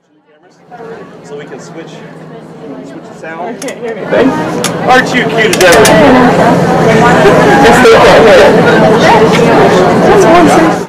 So we can switch the sound. I can't hear anything. Aren't you cute as ever? That's one thing.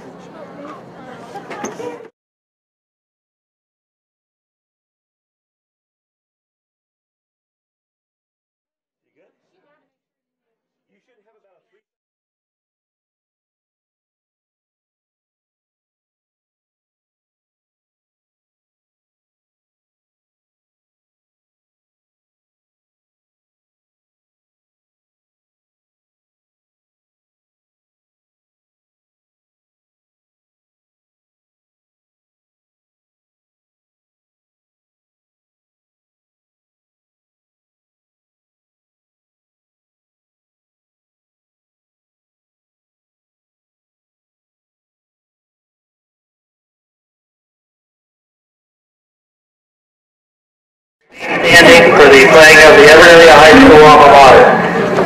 Standing for the flag of the Everett High School alma mater.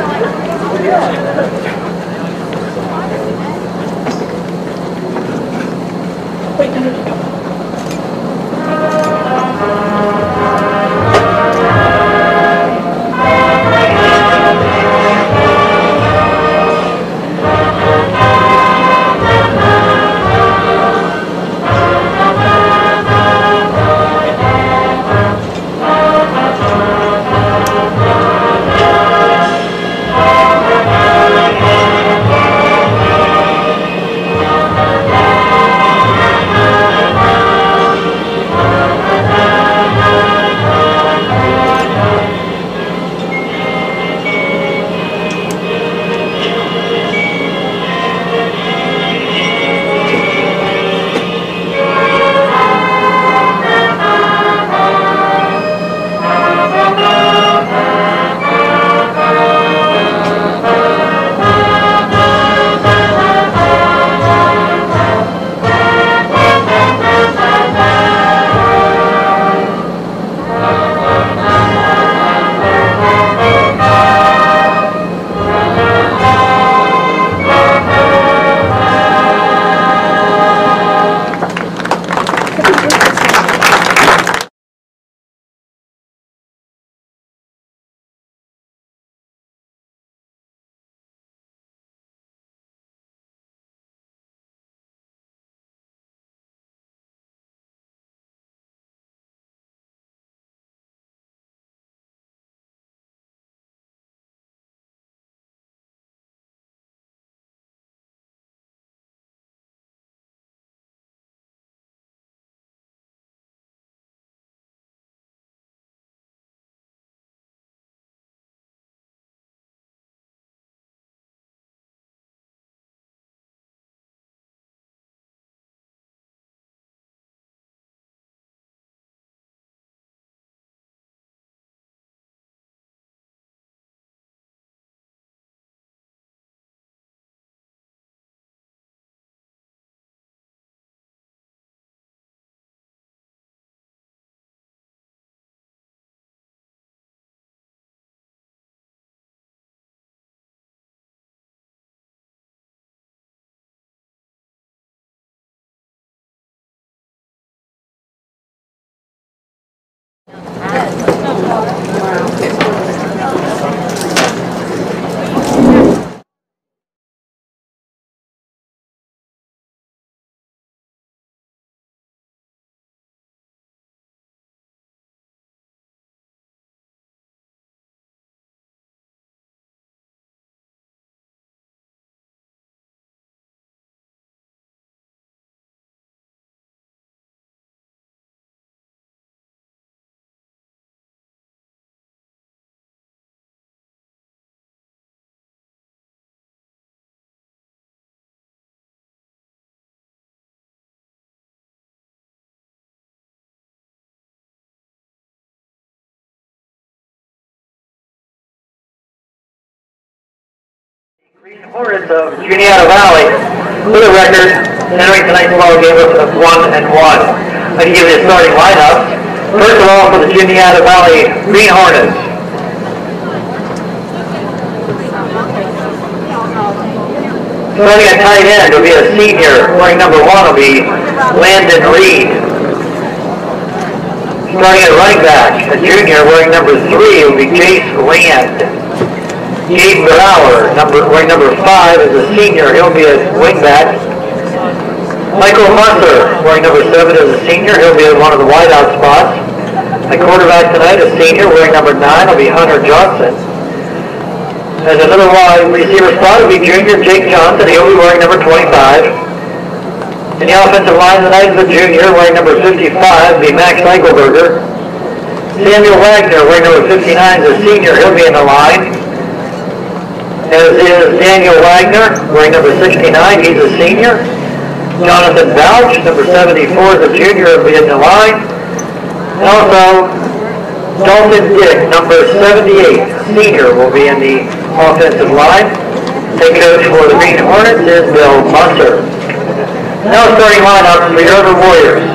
Hornets of Juniata Valley, for the record, entering tonight's ball game of 1-1. I can give you the starting lineup. First of all, for the Juniata Valley Green Hornets. Starting at tight end will be a senior. Wearing number 1 will be Landon Reed. Starting at running back, a junior wearing number 3 will be Jace Land. Gabe Brower, wearing number 5, is a senior. He'll be a wingback. Michael Musser, wearing number 7, is a senior. He'll be at one of the wideout spots. A quarterback tonight, a senior, wearing number 9, will be Hunter Johnson. As another wide receiver spot will be junior Jake Johnson. He'll be wearing number 25. In the offensive line tonight is a junior wearing number 55, will be Max Eichelberger. Samuel Wagner, wearing number 59, is a senior. He'll be in the line. As is Daniel Wagner, wearing number 69, he's a senior. Jonathan Bouch, number 74, is a junior, will be in the line. And also, Dalton Dick, number 78, senior, will be in the offensive line. Head coach for the Green Hornets is Bill Musser. Now starting lineup for the Urban Warriors.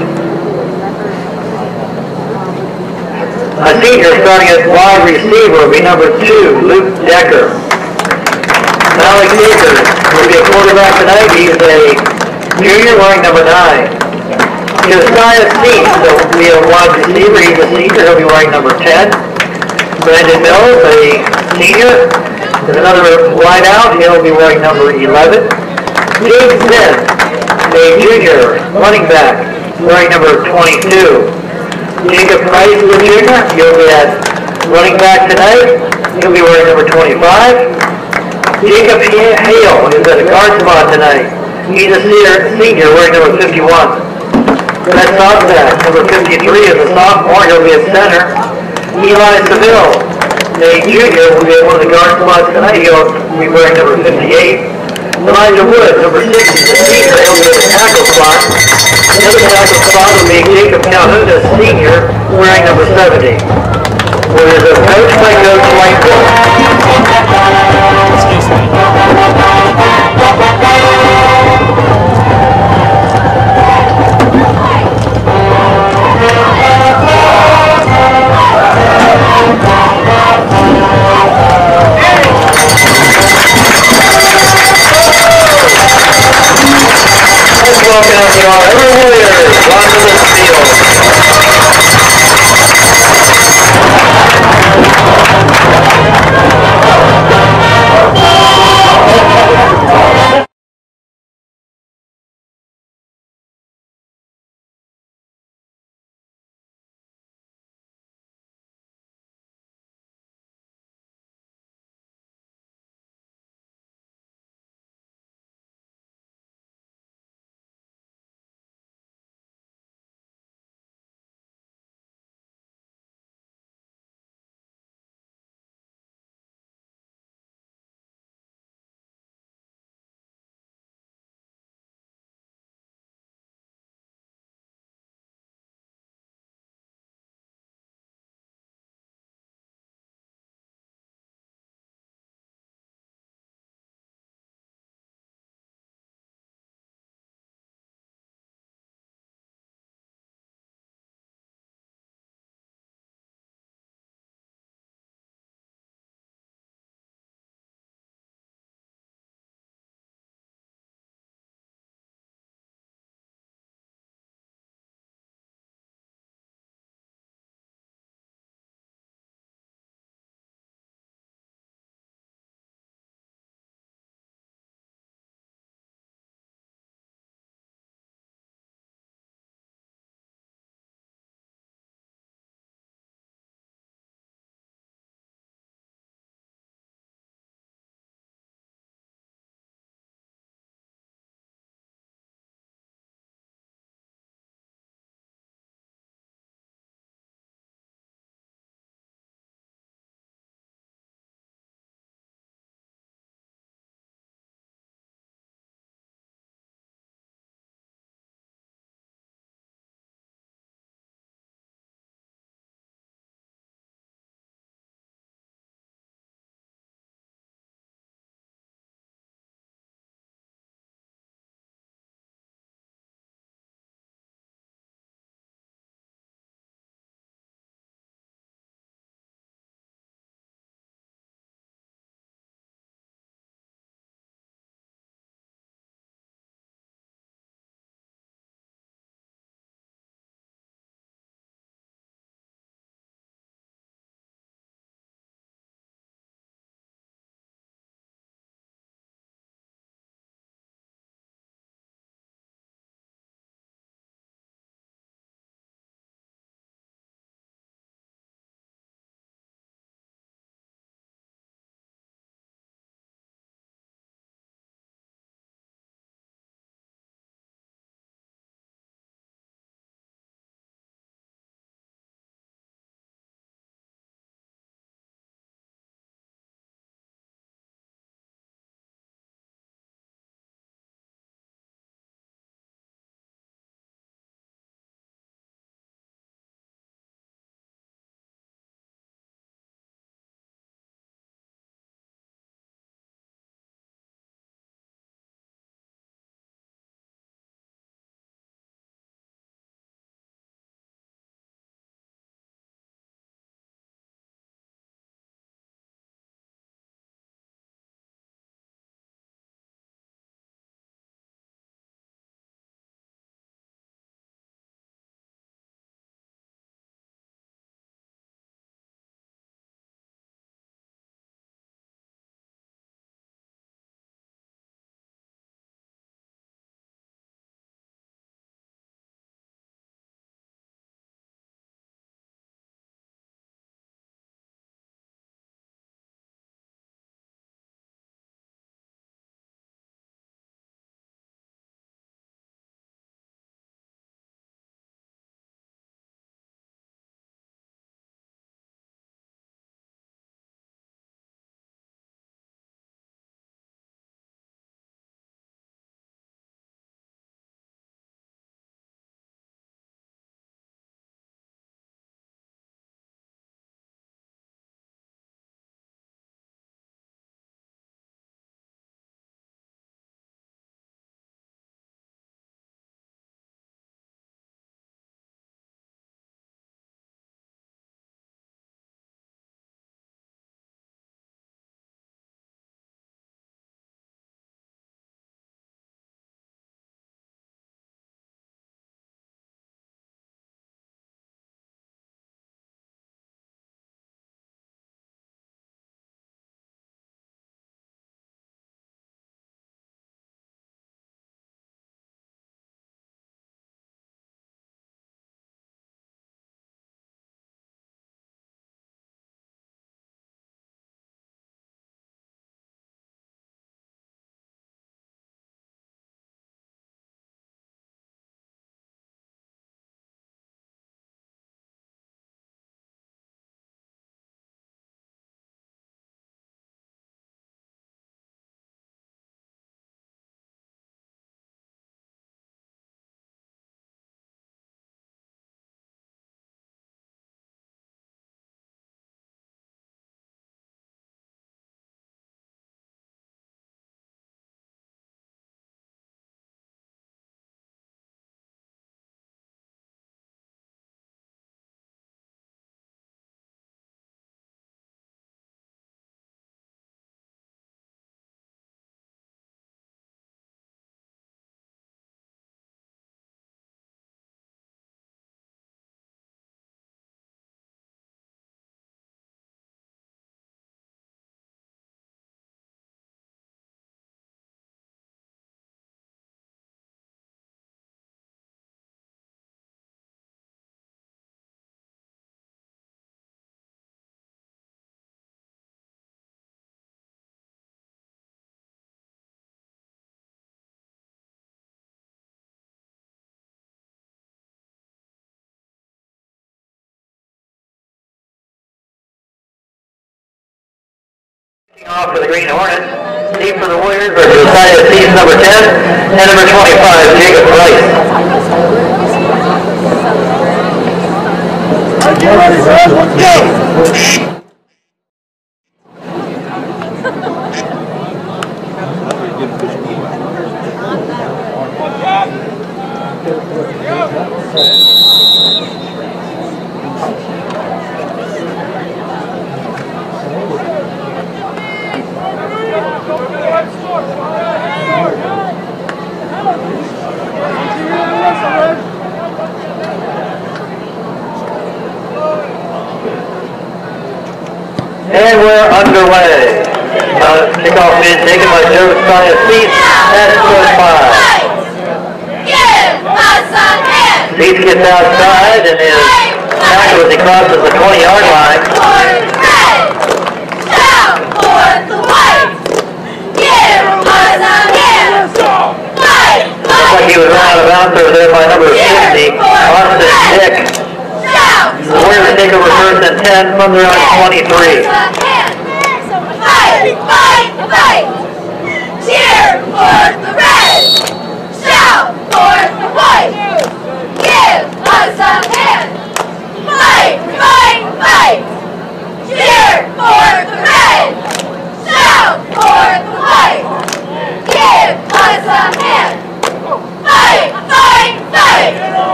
A senior starting at wide receiver will be number 2, Luke Decker. Alex Akers will be a quarterback tonight. He's a junior wearing number 9. Josiah Seats will be a wide receiver. He's a senior. He'll be wearing number 10. Brandon Mills, a senior. There's another wide out. He'll be wearing number 11. James Smith, a junior running back, wearing number 22. Jacob Price is a junior. He'll be at running back tonight. He'll be wearing number 25. Jacob Hale is at a guard spot tonight. He's a senior wearing number 51. Brett Sosback, number 53, is a sophomore. He'll be at center. Eli Seville, a junior, will be at one of the guard spots tonight. He'll be wearing number 58. Elijah Wood, number 6, is a senior. He'll be at the tackle spot. Another tackle spot will be Jacob Calhoun, a senior, wearing number 70. Warriors are coached by Coach Whiteboard. Off for the Green Hornets. Deep for the Warriors are decided season number 10 and number 25, Jacob Rice. Get ready, guys. Let's go. And we're underway. Kickoff being taken by Joseph Sonny Seats at square 5. Give us a hand! Seats gets outside and is tackled as he crosses the 20-yard line. For red! Shout for the white! Give us a hand! Fight! Looks like he was run out of bounds over there by number 60, Austin Dick. Shout! The Warriors take over first and 10 from their own 23. Fight! Fight! Fight! Cheer for the red! Shout for the white! Give us a hand! Fight! Fight! Fight! Cheer for the red! Shout for the white! Give us a hand! Fight! Fight! Fight!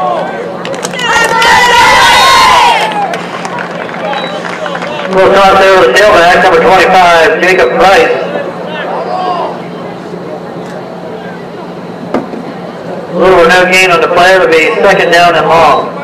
We'll toss over the tailback, number 25, Jacob Price. Little or no gain on the play. It'll be second down and long.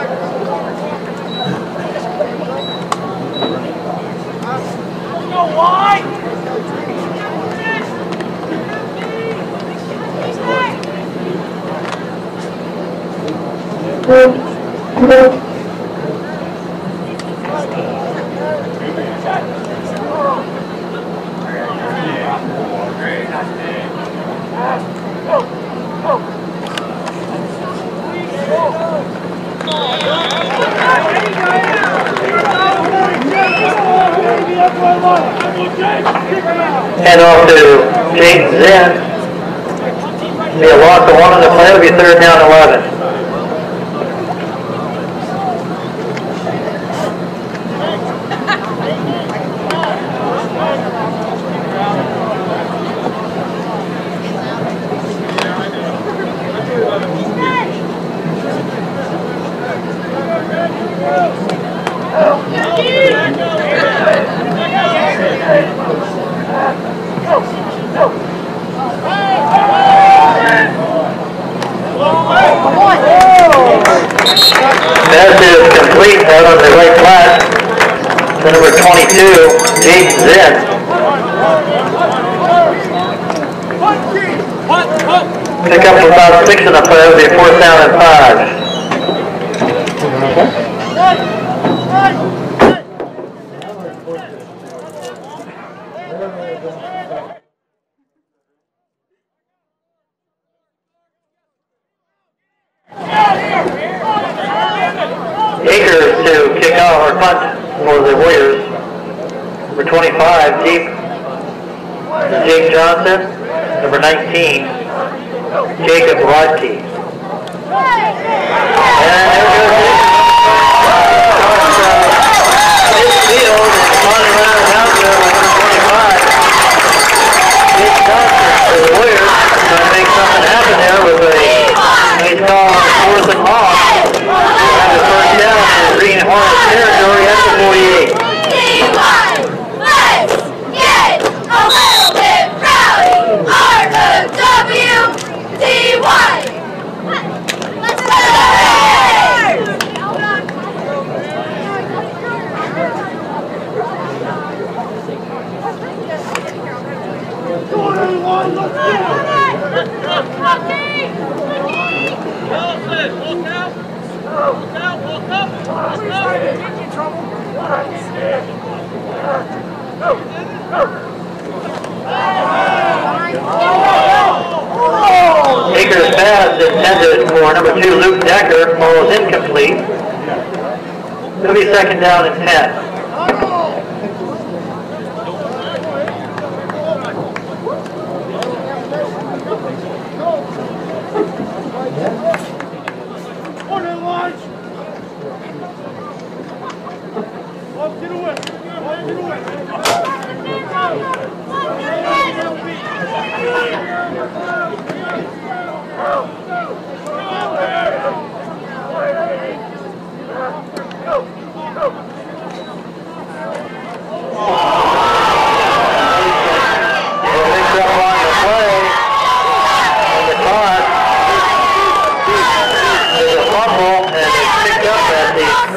Hand off to James Zinn. Be a loss of 1 on the play. It'll be third down 11. Pass is complete out on the right flat to number 22, James Zinn. Pick up about 6 in the play. It'll be fourth down and 5. Akers to kick off or punt for the Warriors. Number 25, deep, Jake Johnson. Number 19, Jacob Rodkey. And there goes midfield and running around out there like number 25. Jake Johnson for the Warriors. Trying to make something happen there with a nice call on fourth and long. And the first down in Green Hornets territory at the 48. Let's get a little bit rowdy. R-O-W-D-Y. Let's go! Akers' pass intended for number 2, Luke Decker, falls incomplete. It'll be second down and 10.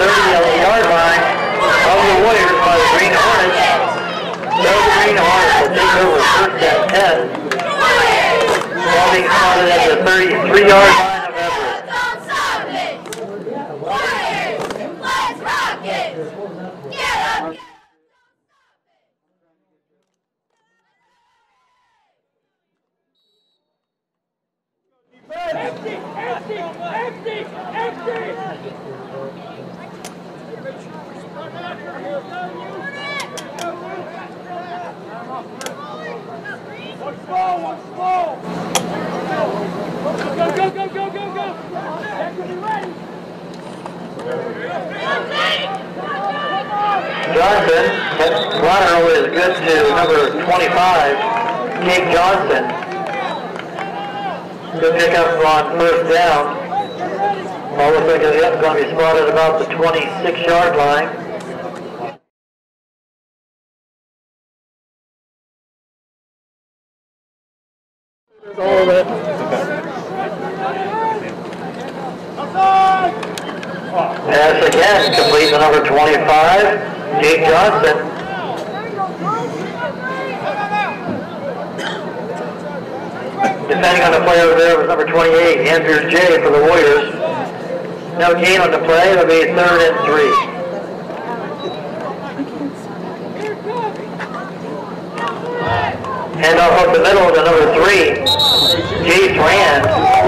30-yard line of the Warriors by the Green Hornets. So the Green Hornets will take over first and 10. Ball being spotted at the 33-yard line of Everett. Don't stop it! Warriors, let's rock it! Get up! Empty! Empty! Empty! Empty! One small, one small! Go, go, go, go, go, go! That could be ready! Johnson, that runner is good to number 25, Jake Johnson. Good pick up on first down. Ball looks like it's going to be spotted about the 26-yard line. All of it. Pass again, complete to number 25, Jake Johnson. Depending on the play over there was number 28, Andrew J. for the Warriors. No gain on the play, it'll be 3rd and 3. Hand off up the middle to number 3, Jace Rand.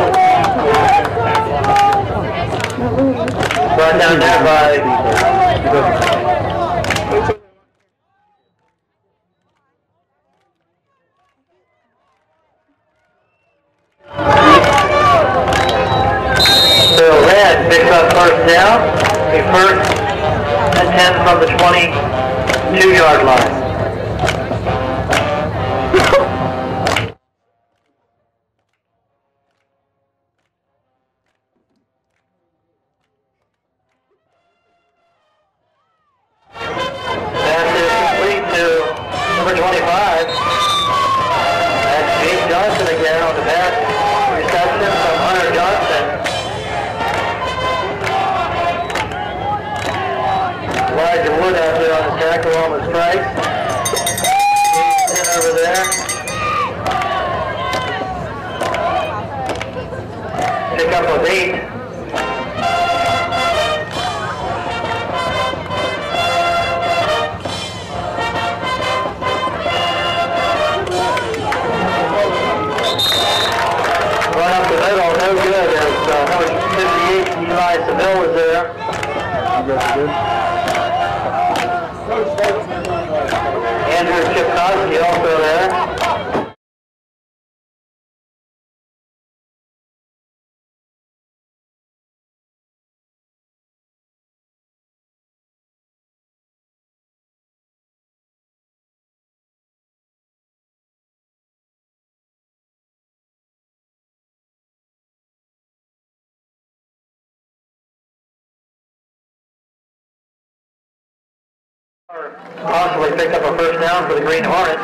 Brought down there by Bill Rand picks up first down. A first and 10 from the 22-yard line. Pass is complete to number 25. That's James Johnson again on the pass reception from Hunter Johnson. Elijah Wood out there on the tackle on the strike. In over there. Pick up of 8. Run up the middle, no good as number 58, Eli Seville was there. Andrew Chipkowski also there. Possibly picked up a first down for the Green Hornets.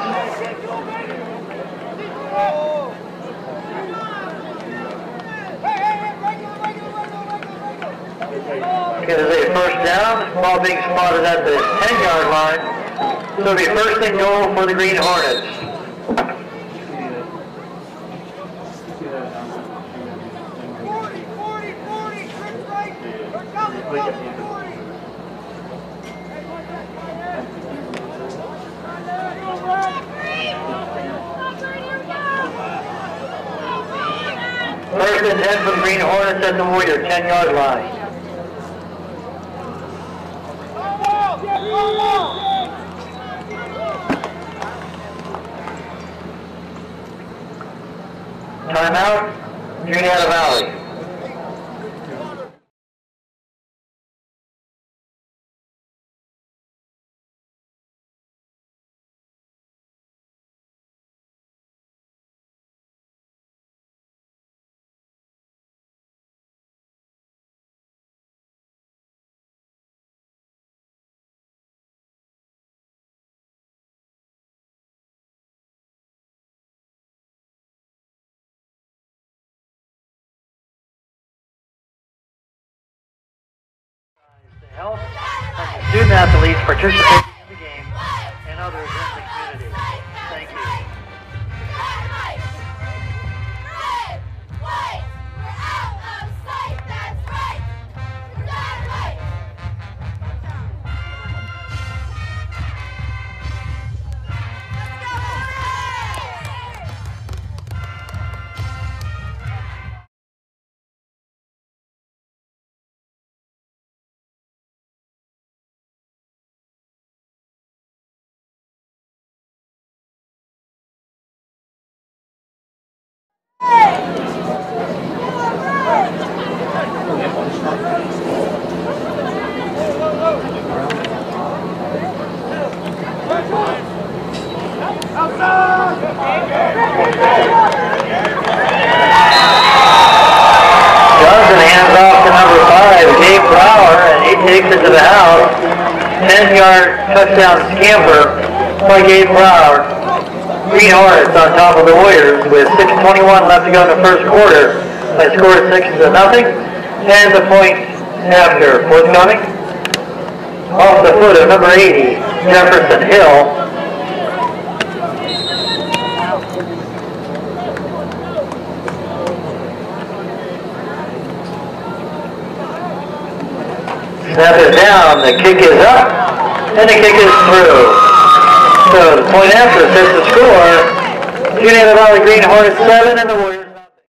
It is a first down, ball being spotted at the 10-yard line. So it'll be first and goal for the Green Hornets. First and 10 for the Green Hornets at the Warrior 10-yard line. Timeout, Juniata Valley. Health of the student athletes participating in the game and others in the community. Thank you. Johnson hands off to number 5, Gabe Brower, and he takes it to the house. 10-yard touchdown scamper by Gabe Brower. Green Hornets on top of the Warriors with 6:21 left to go in the first quarter. By a score of 6-0, and the point after forthcoming. Off the foot of number 80, Jefferson Hill. Snap is down, the kick is up, and the kick is through. So the point after sets the score. Union Valley Green Hornets 7 and the Warriors.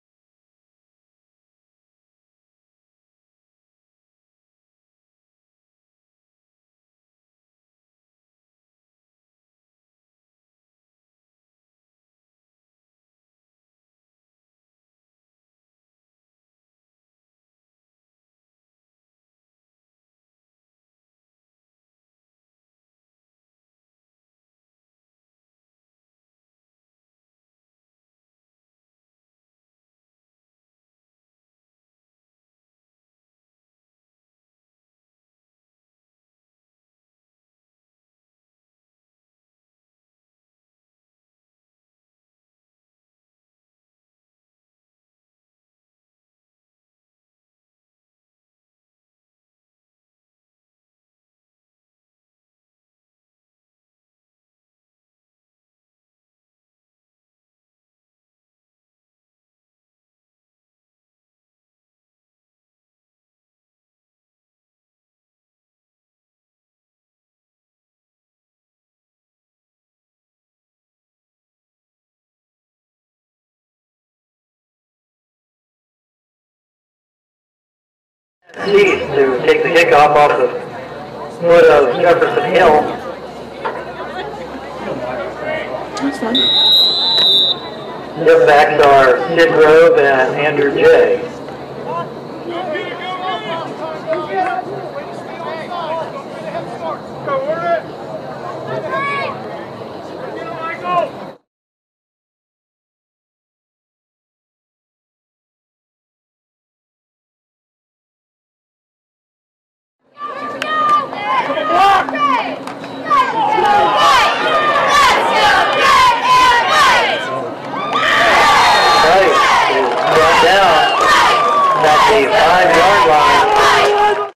Cease to take the kickoff off the foot of Jefferson Hill. That's fine. Their backs are Sid Grove and Andrew J. The 5-yard line.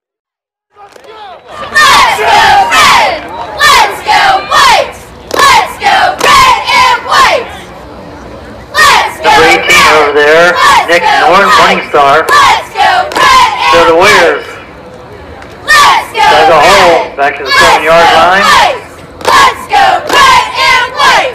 Let's go red! Let's go white! Let's go red and white! Let's go Number 18 over there, Nick Norton, Morningstar. Let's go red and So the Warriors Let's go as a whole, red! back to the 7-yard line. Let's go red and white!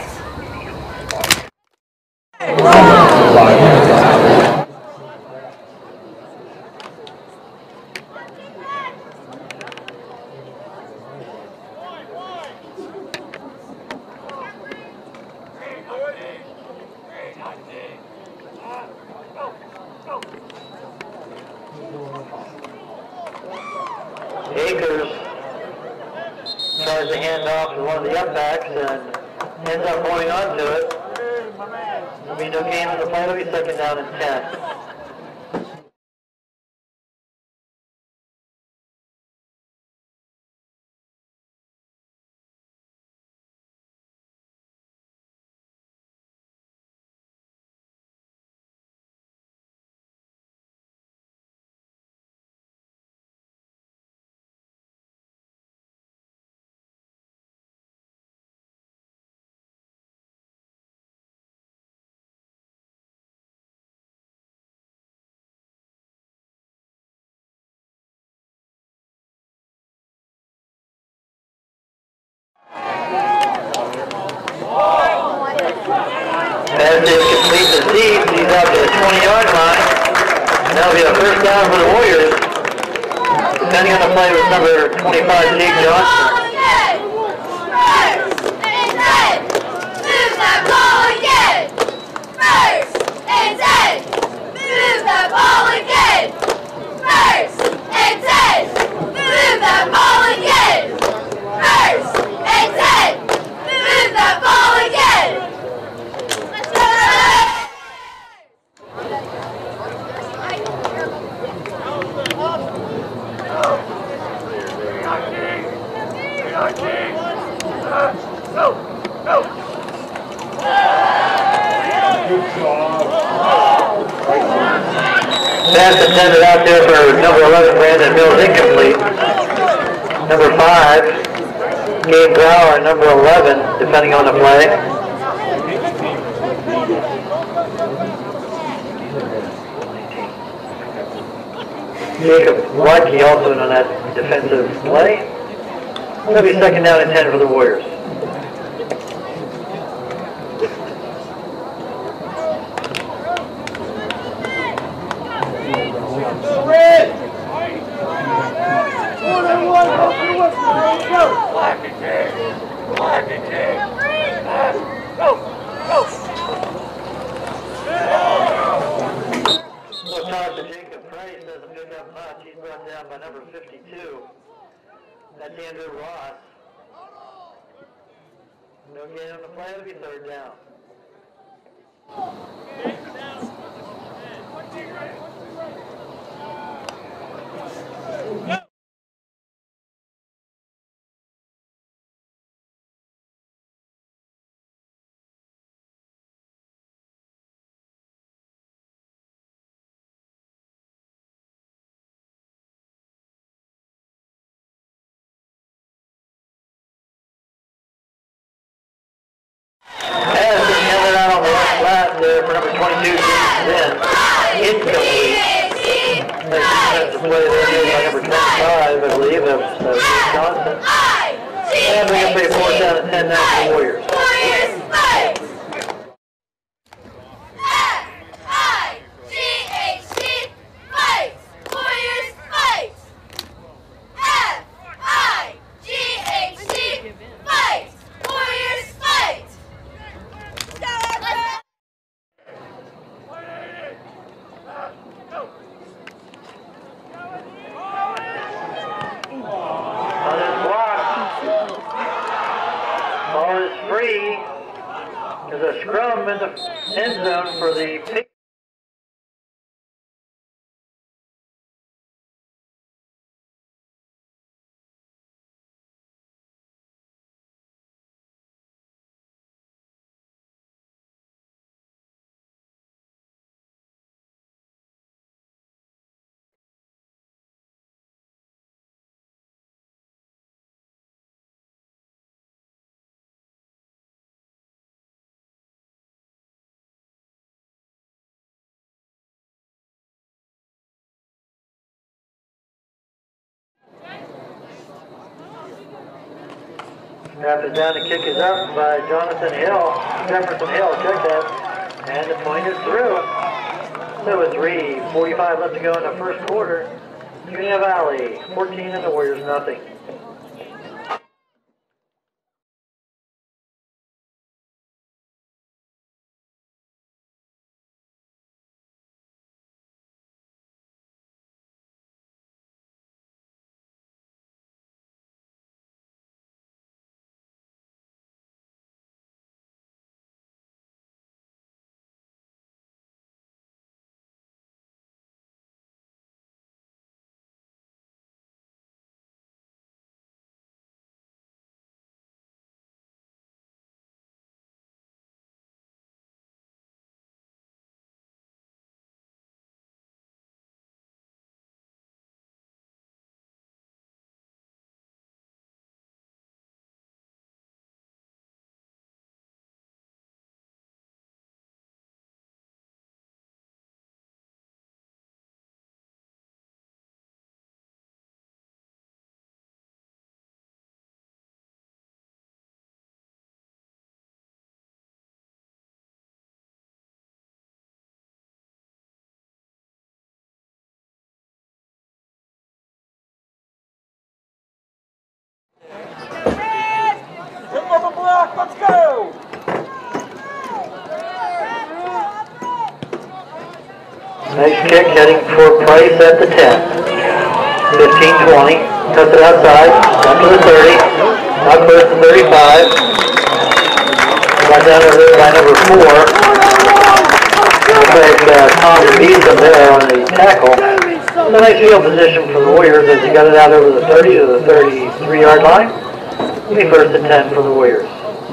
Akers tries to hand off to one of the up-backs and ends up holding on to it. There'll be no gain on the play. It'll be second down and 10. Pass is complete to Steve. He's out to the 20-yard line. That'll be a first down for the Warriors. Depending on the play with number 25, Jake Johnson. Pass intended out there for number 11, Brandon Mills, incomplete. Number 5, Gabe Brower, number 11, depending on the play. Jacob Wadkey also in on that defensive play. It'll be second down and 10 for the Warriors. He's brought down by number 52. That's Andrew Ross. No gain on the play, it'll be third down. Pass is handed out on the left flat there for number 22, James Lynn. Incomplete. That's the play there by number 25, I believe, of Johnson. And we're going to play fourth down and 10 now for the Warriors. There's a scrum in the end zone for the Pink. Snap is down, the kick is up by Jefferson Hill, check that, and the point is through. So it's 3:45 left to go in the first quarter. Union Valley, 14 and the Warriors, nothing. Nice kick, heading for Price at the 10. 15-20. Cuts it outside. Up to the 30. Up first to 35. Got down over there by number 4. Looks like Tom beat them there on the tackle. It's a nice field position for the Warriors as he got it out over the 30 to the 33-yard line. It'll be first and 10 for the Warriors.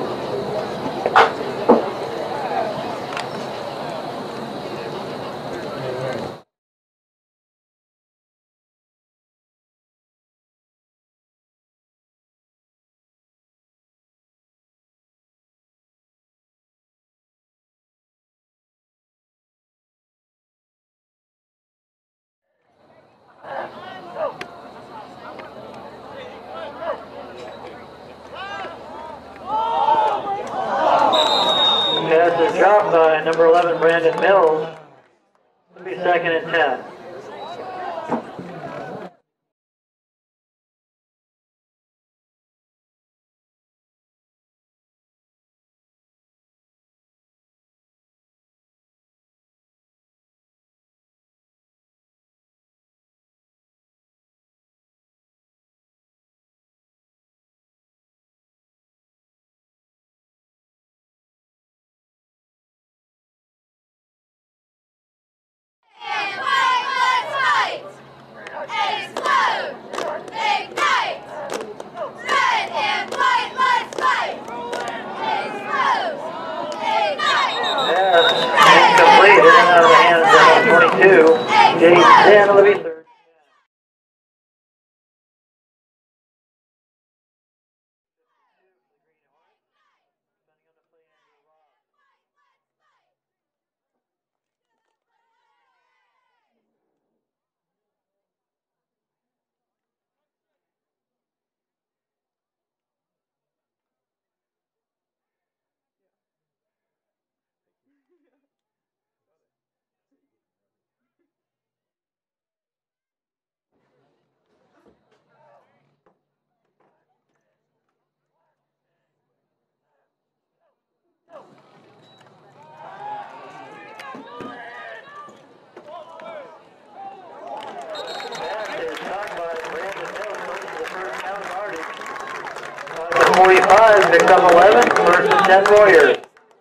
Pass is dropped by number 11, Brandon Mills. It'll be second and 10. Incomplete, in and out of the hands of 22. James Zen will be third. Is caught by Brandon Mills, first to the first down yardage. 45, picks up 11, first and 10 Warriors.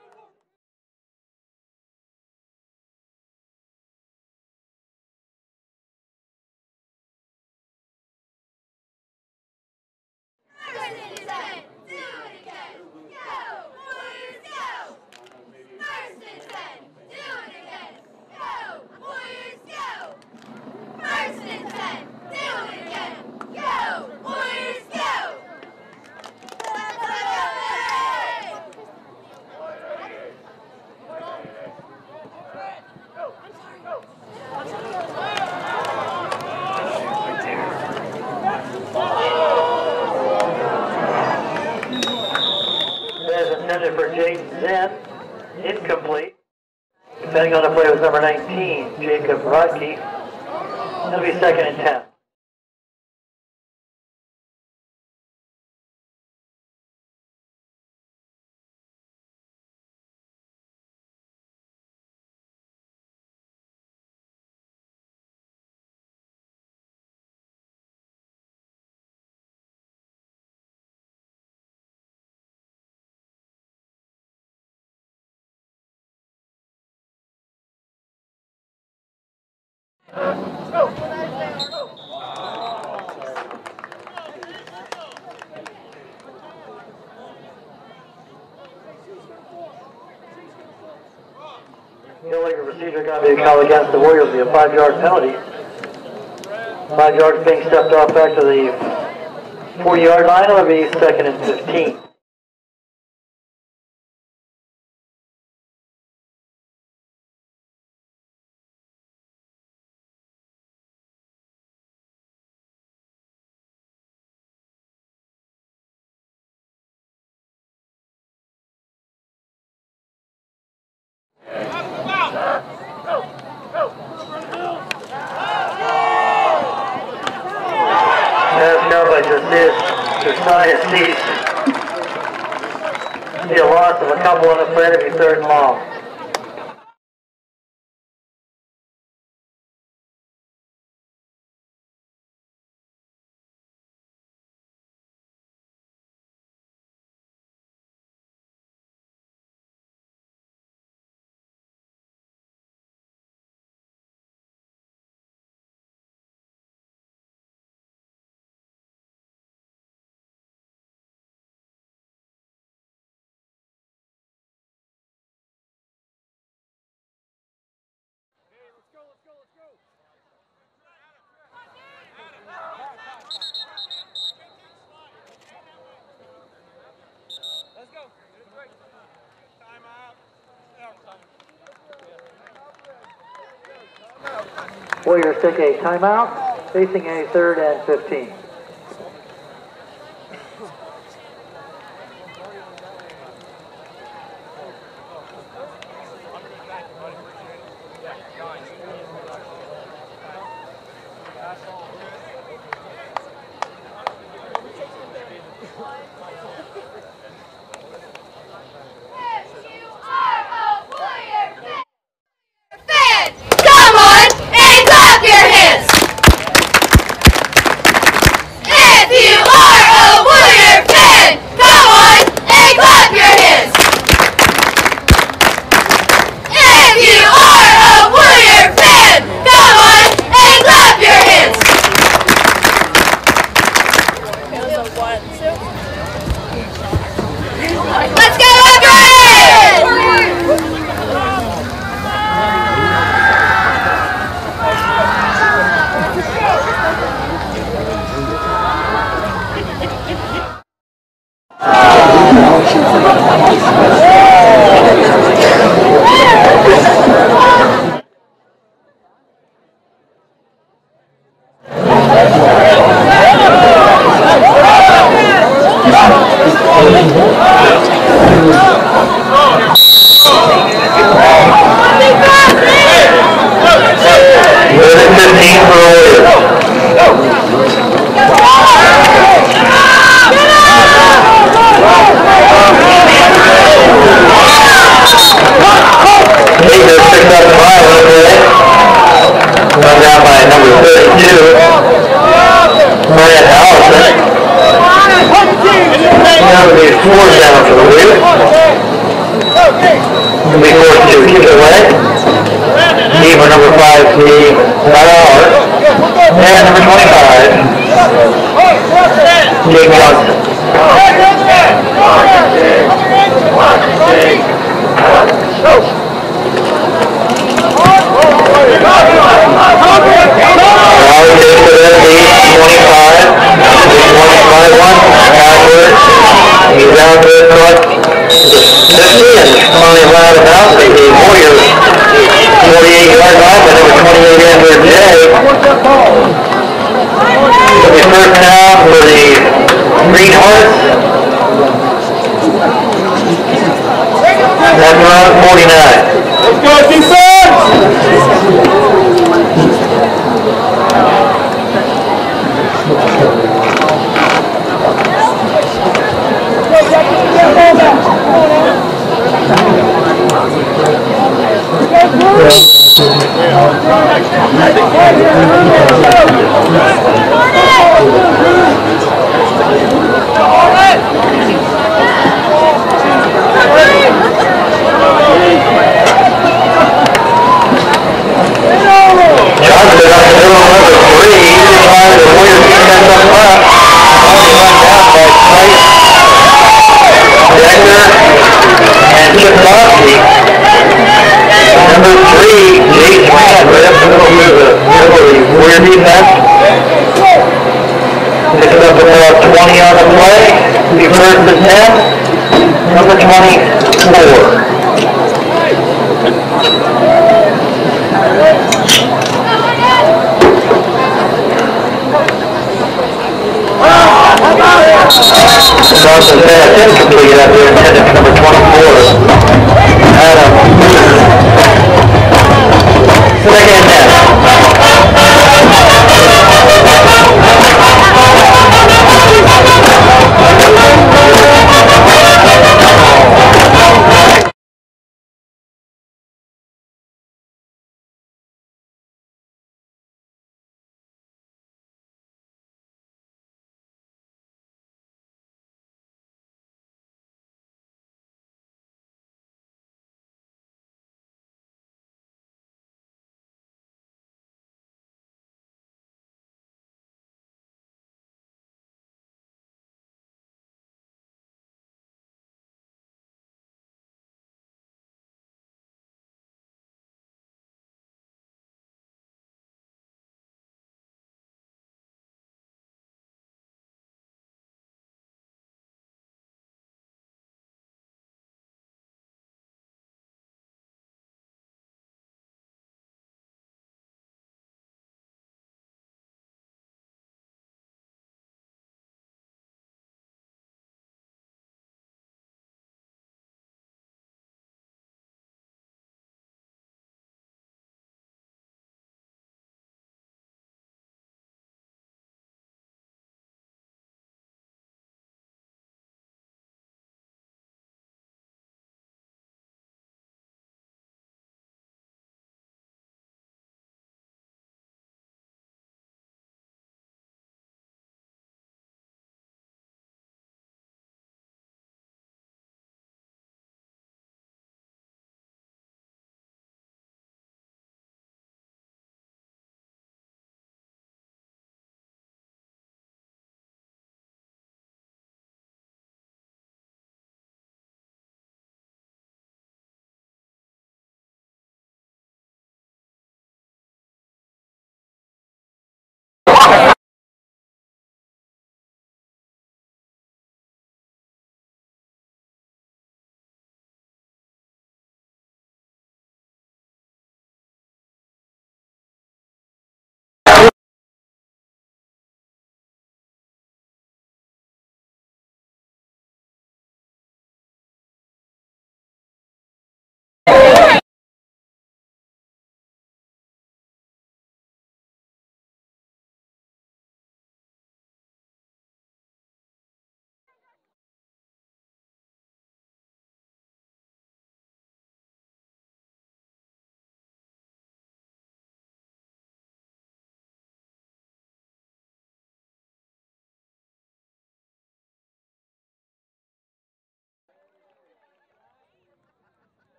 Intended for Jaden Zen, incomplete. Depending on the play was number 19, Jacob Rodkey. That'll be second and 10. Illegal procedure got to be called against the Warriors. Will be a 5-yard penalty. 5 yards being stepped off back to the 40-yard line. It'll be second and 15. Josiah Cease. Be a loss of a couple on the play to be third and long. Warriors take a timeout, facing a 3rd and 15. Let's go, Andres! Number 5, Steve Ballard, and number 25, Jake Johnson. He's out there across the 50 and finally allowed about the Warriors 48-yard line by number 28 Andrew Jay. It'll be first down for the Green Hearts. That's around 49. Let's go, defense! Johnson pass incomplete out there, intended for number 24, Adam. Second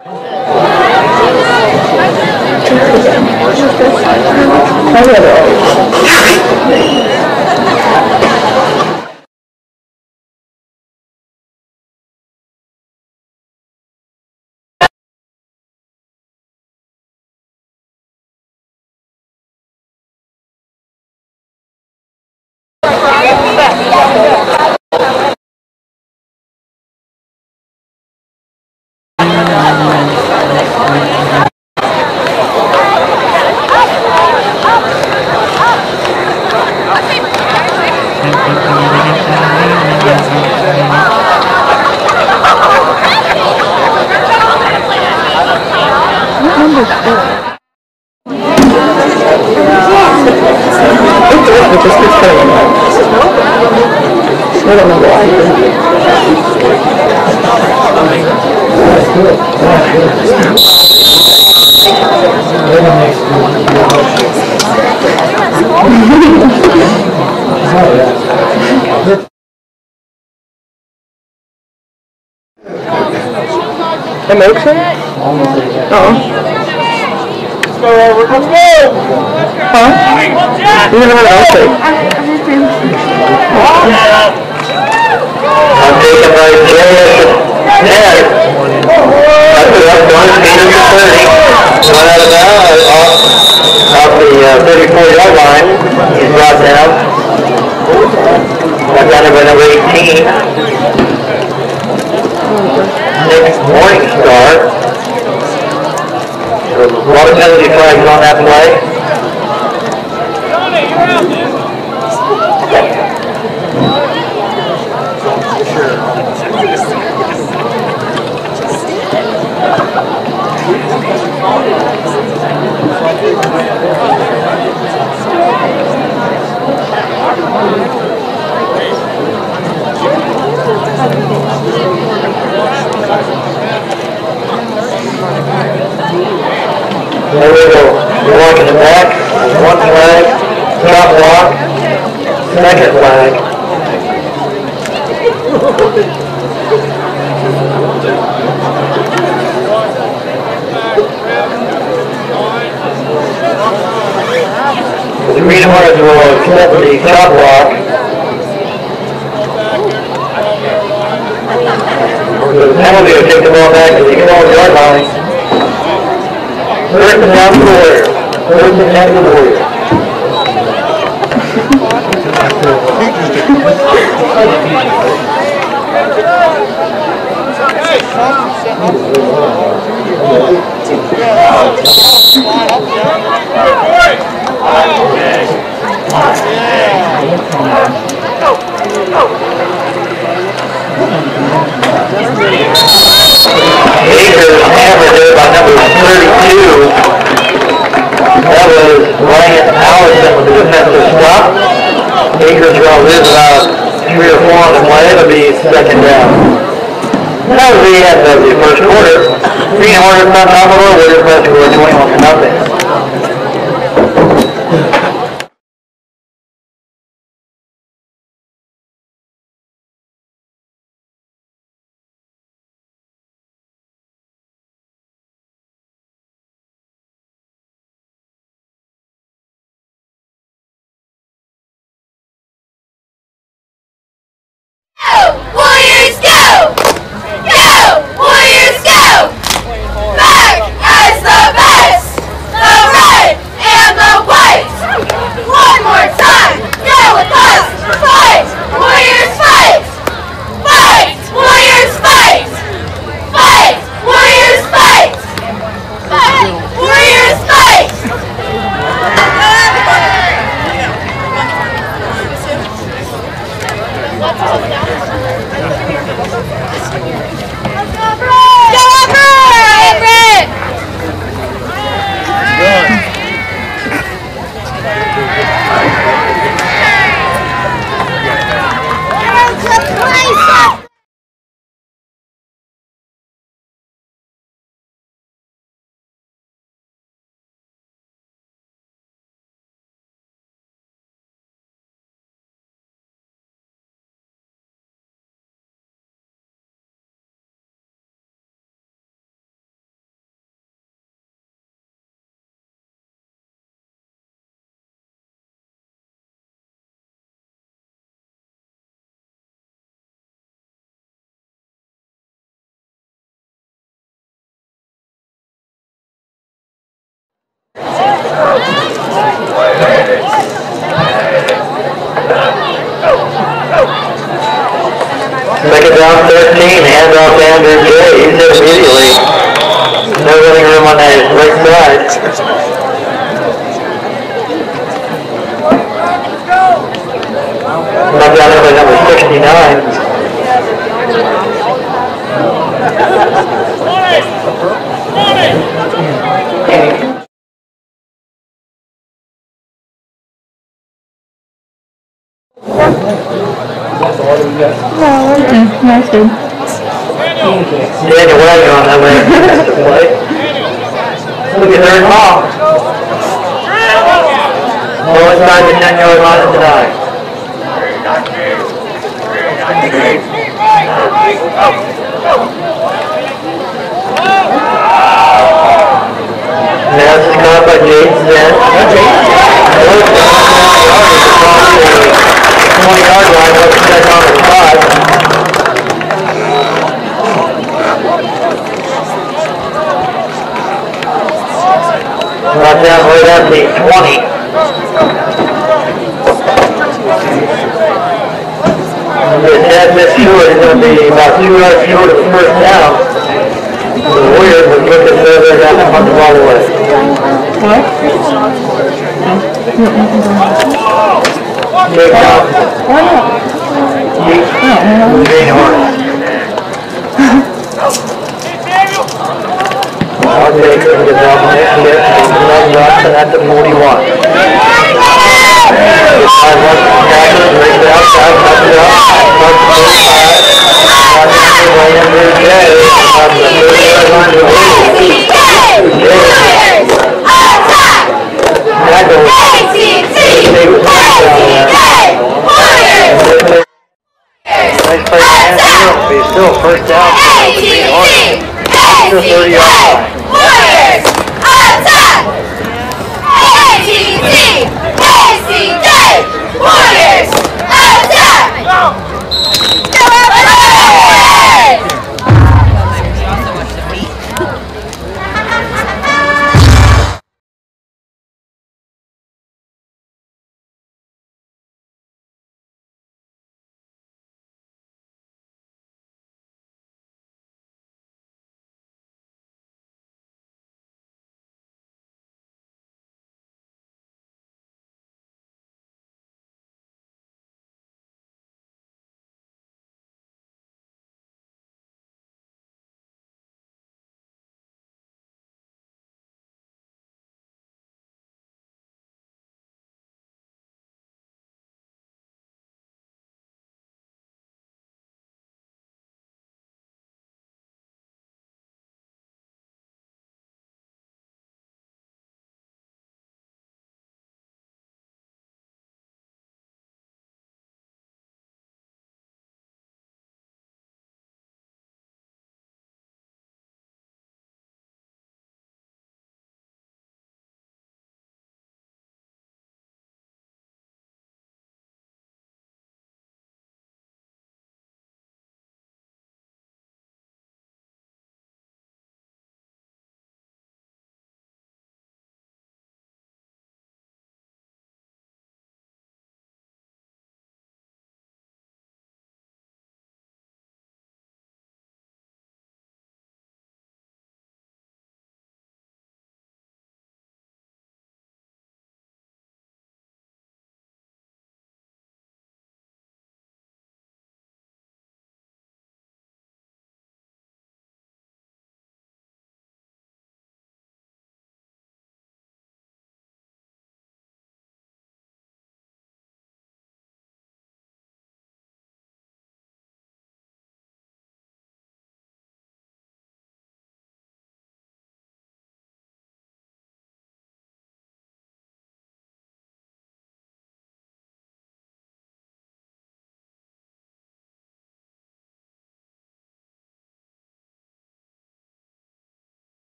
That makes it? Let's go, Robert. Let's go! Huh? You didn't have an outtake. I'm taken by Jay. Ned. That's one speed of 30. One out of bounds off the 34-yard line. He's brought down. Got down by number 18. Nick Morningstar. So a lot of penalty flags on that play. Johnny, you're out, dude. There we go. We're walking it back. One flag. Drop walk. Second flag. The Green Hornets will accept the chop block. The penalty will take the ball back to the 12-yard line. First and down to the Warriors. First and down to the Warriors. Akers hammered it by number 32. That was Ryan Allison with the defensive stop. Akers going to lose about 3 or 4 on the play. It'll be second down. That was the end of the first quarter. Green Hornets on top of the Warriors by score 21-0. 13, hand off to Andrew J. He's hit immediately. No running room on that right side. Knocked down by number 69. That's good. Daniel Wagner on that way. Look at third ball. Ball inside the 10-yard line tonight. Now this is caught by Jaden Zen. 20-yard line, what's set on the spot. Brought down right at the 20. The Ted missed short is going to be about 2 yards short of the first down. The Warriors would look at further down and punt the ball away. What? Take out. Why not? Greenhorn. I'll take it to the down here. Johnson at the 41. Outside, cuts it up, cuts the 45. Nice play by Andrew. He's still first down for the Greenhorn. 30-yard line. Warriors, attack! Warriors, attack!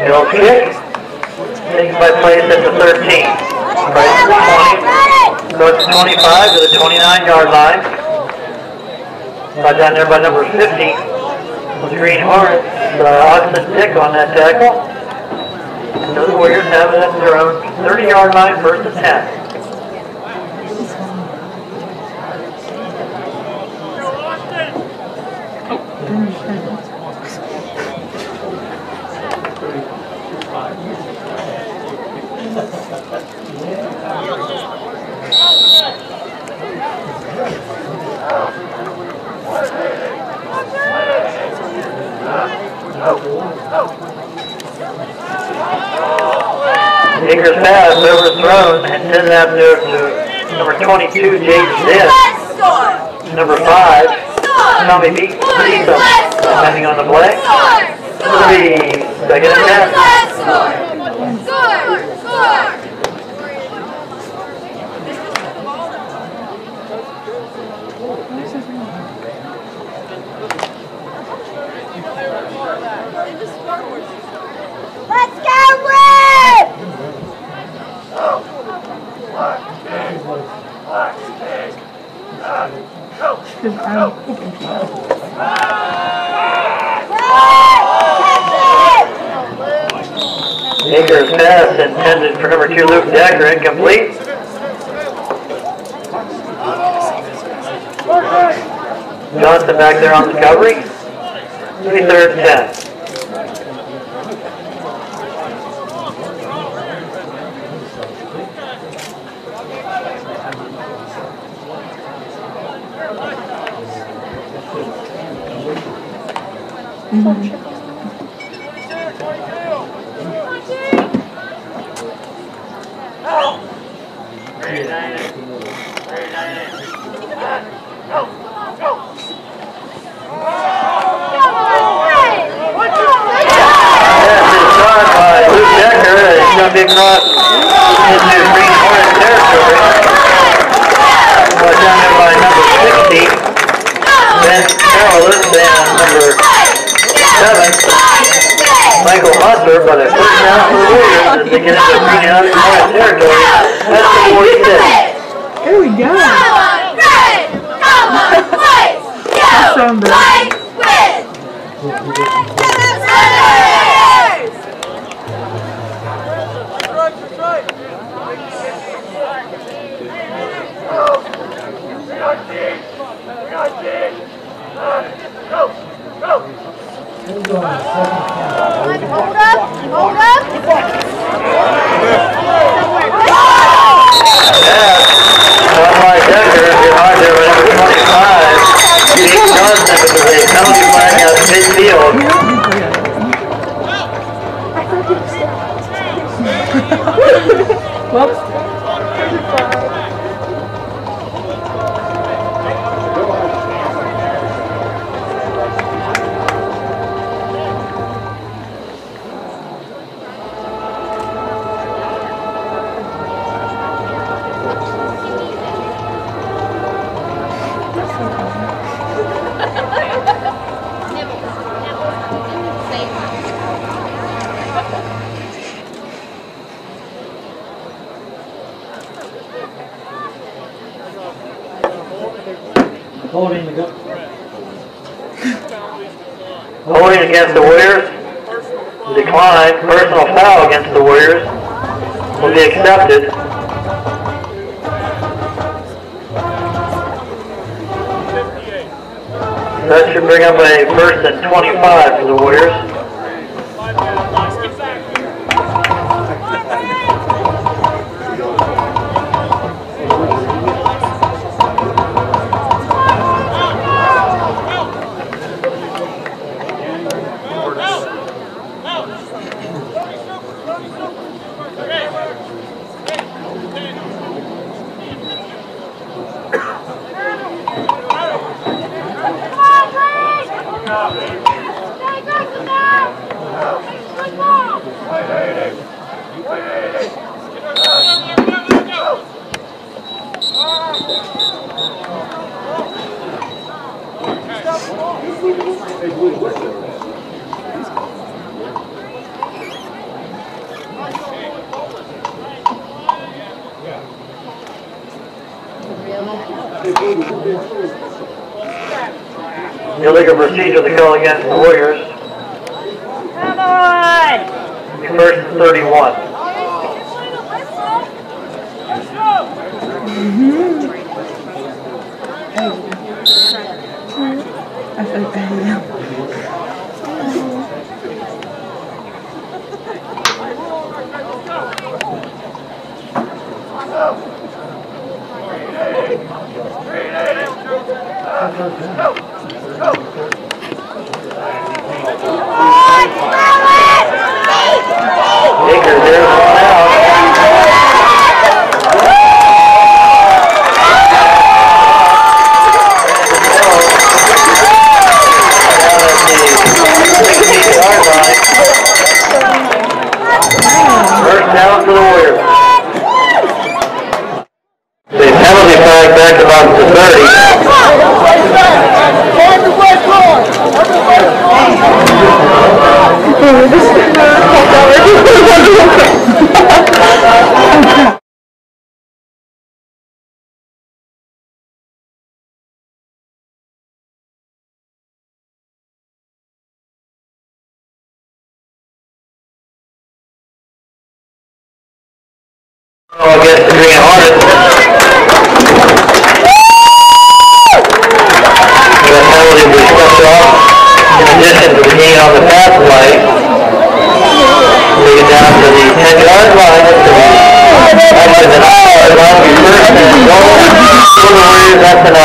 It'll kick. Taken by place at the 13. Price is 20. Goes to 25 to the 29-yard line. Got down there by number 50. The Green Hornets, Austin Dick on that tackle. And those Warriors have it at their own 30-yard line, 1st and 10. Akers pass overthrown and sends that to number 22, James Zinn. Number 5, Tommy Beaton, depending on the play. 3, 2nd and 10. Let's go, Red! Akers pass intended for number 2, Luke Decker, incomplete. Johnson back there on the recovery. 3rd and 10. Big cross into Green Hornet territory. Down there by number 60, Ben Carolus, and number 7, Michael Hustler, but a first down for the Warriors as they get into Green Hornet territory. That's the 46. There we go. Awesome, bro. Holding against the Warriors. Decline. Personal foul against the Warriors will be accepted. That should bring up a 1st and 25 for the Warriors. Illegal procedure to call against the Warriors. Come on! First and 31. I feel bad now. Baker there, one out. First down for the Warriors. The penalty flag back about the 30. Against the Green Hornets. The penalty was stepped off in addition to the gain on the pass play. Take it down to the 10-yard line. Actually, the 9-yard line will be first and goal for the Warriors at the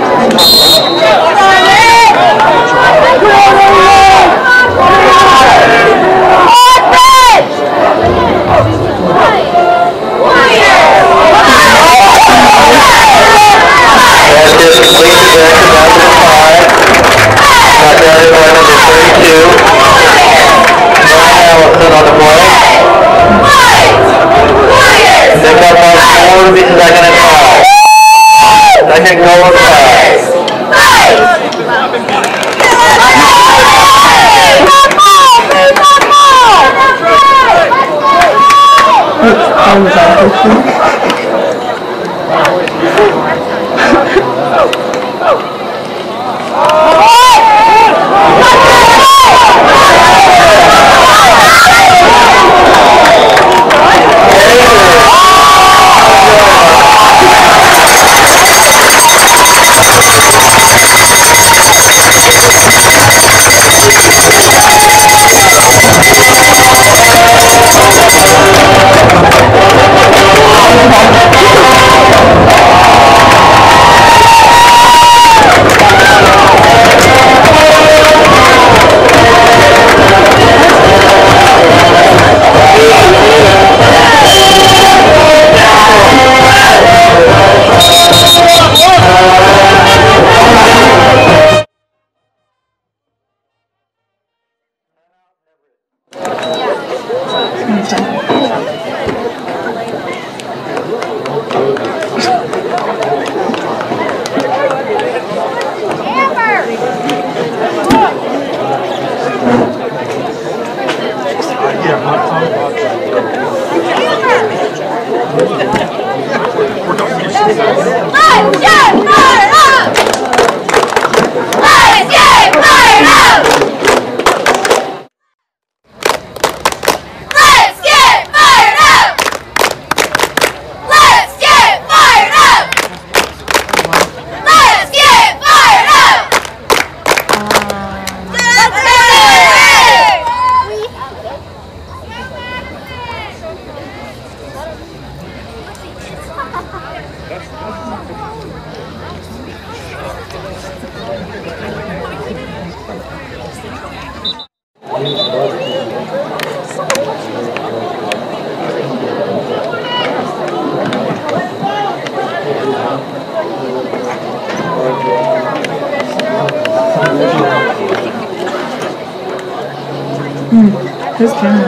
Who's camera?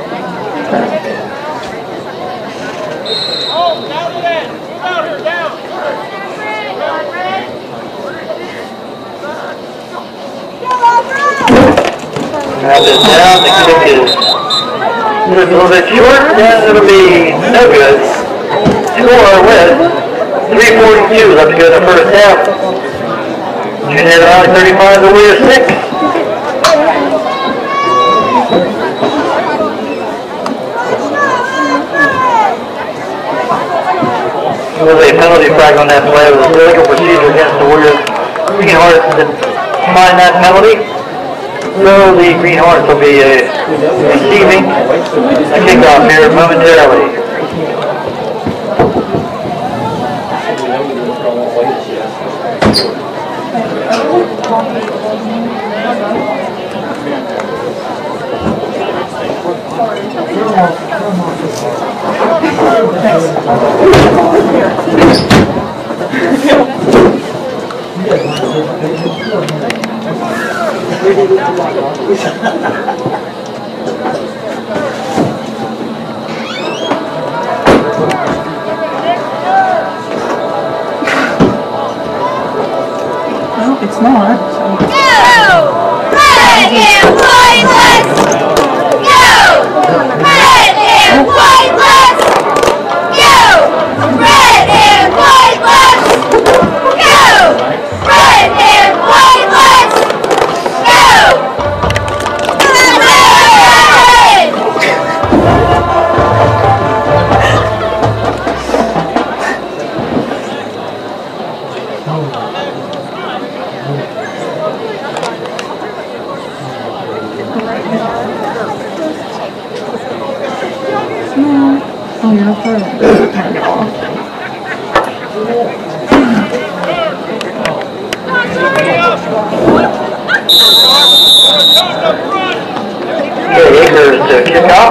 Oh, down to that. Move out here, down. Grab it down, the kick is a little bit short, and it'll be no good. Score with 3:42 left to go in the first half. Junior Valley 35, the Warriors 6. There was a penalty flag on that play. It was a legal procedure against the Warriors. Green Hornets didn't find that penalty. So the Green Hornets will be receiving a kickoff here momentarily. No, it's not. Red and white, let's go! Red and white, let's go! Red and white, let's go! Red and white, let's go! Oh, you're not for it. Akers to kick off.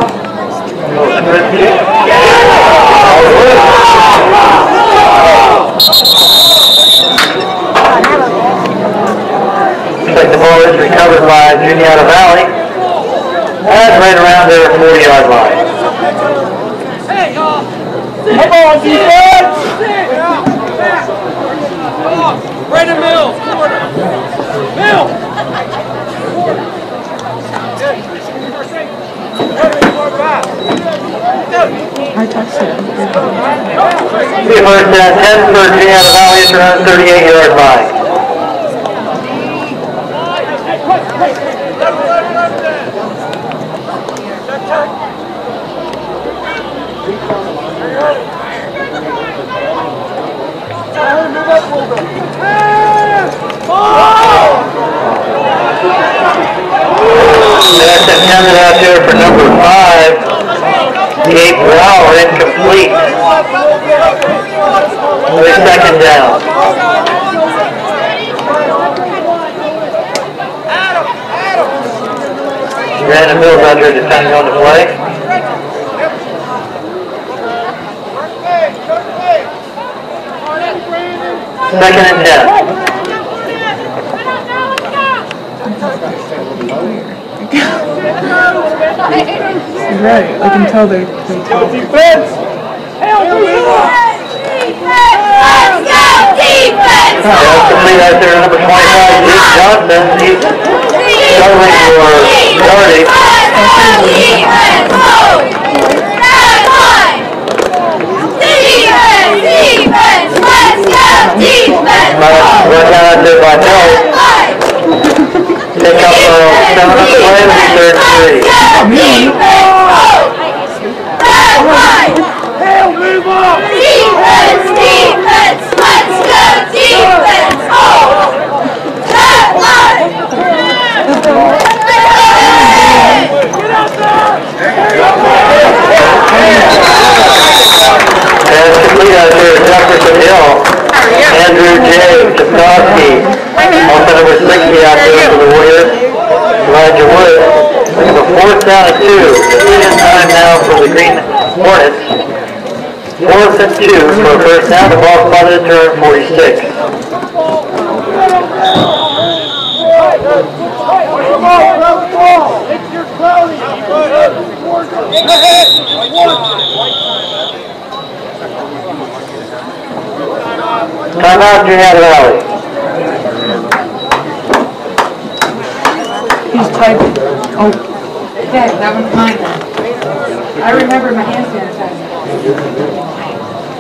Looks like the ball is recovered by Juniata Valley. That's right around their 40-yard line. Come on, defense! Brandon Mills, corner. Mills! I texted him. The first and 10 for Juniata Valley at around 38-yard line. That's intended out there for number 5. Gabe Brower incomplete. With second down. Brandon Mills out there defending on the play. Second and 10. Right, I can tell they talk. Defense! Let's go, defense! That's complete out there, number 25, Luke Johnson. He's covering for Doherty. Defense! Defense! Let's go, defense! Run down out there by Hill. Pick up 7 on the play, it'll be 3rd and 3. Hale, move up! Defense! Defense! Let's go! Defense! Oh! That line! Get out there! And it's complete out there, Jefferson Hill. Andrew J. Tchaikovsky. Also number 60 out there for the Warriors. Elijah Wood. Looking for 4th down and 2. Decision time now for the Green Hornets. 4th and 2 for a first down. The ball spotted at turn 46. It's your cloudy! Timeout, Juniata Valley. He's typing. Oh, Okay, that one's mine. I remember my hand sanitizer.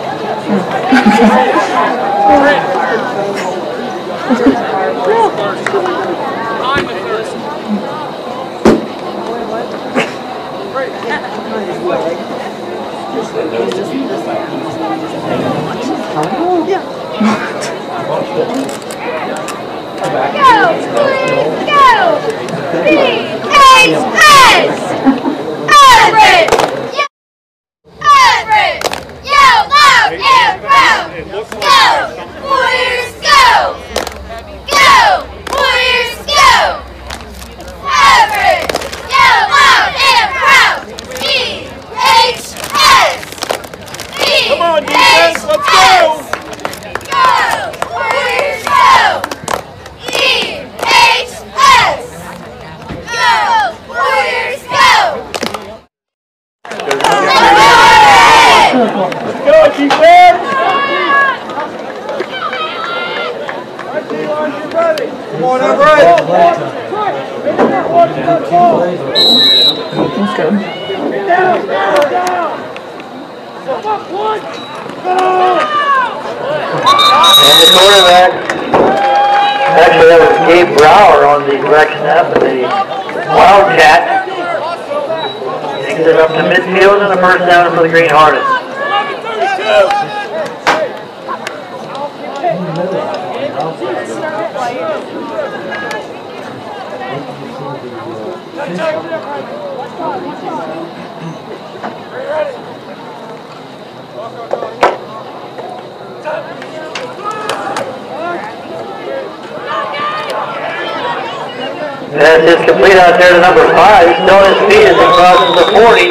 Pass is complete out there to number 5. He's still on his feet as he crosses the 40.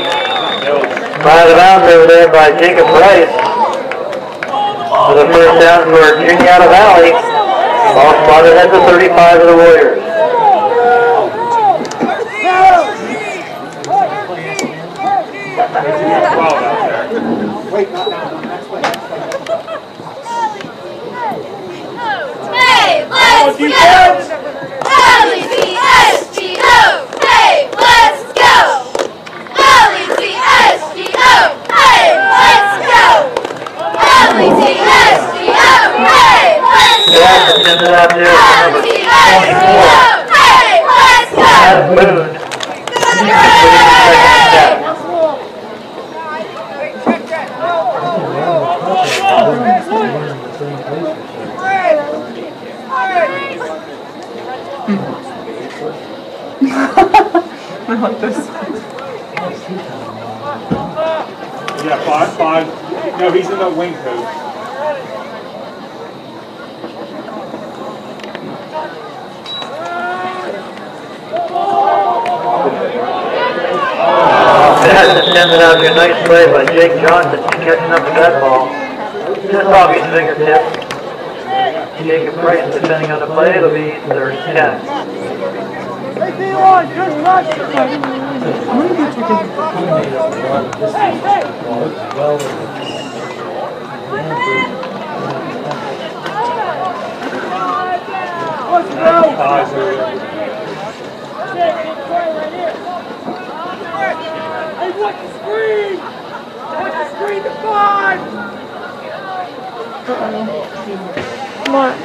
By the bounds over there by Jacob Price. For the first down for Juniata Valley. Ball spotted at the 35 of the Warriors. Hey, let's go! L-E-C-S-G-O! Hey, let's go! L-E-C-S-G-O! Hey, let's go! L-E-C-S-G-O! Hey, let's go! L-E-C-S-G-O! Hey, let's go! I like this. Yeah, five. No, he's in the wing coach. Pass is sending out to a nice play by Jake Johnson, catching up with that ball. Just off his fingertips. Jacob Price defending on the play. It'll be third and 10. Hey, D1, just touch it. Hey, hey. Let's go. Hey, watch the screen. Watch the screen to 5. Come on.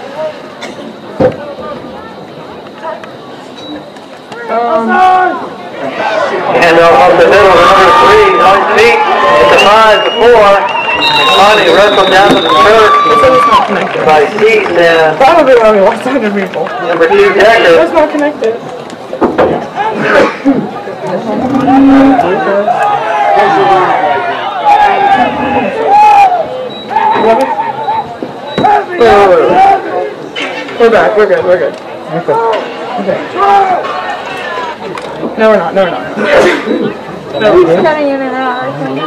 And up the middle, number 3, on his feet. It's a 5 to 4. And finally wrestled down to the church by Cease and Probably only 100 people. number 2, Decker. That's not connected. We're back. We're good. We're good. Okay. No, we're not. No, we're not. No, He's cutting in and out, I think.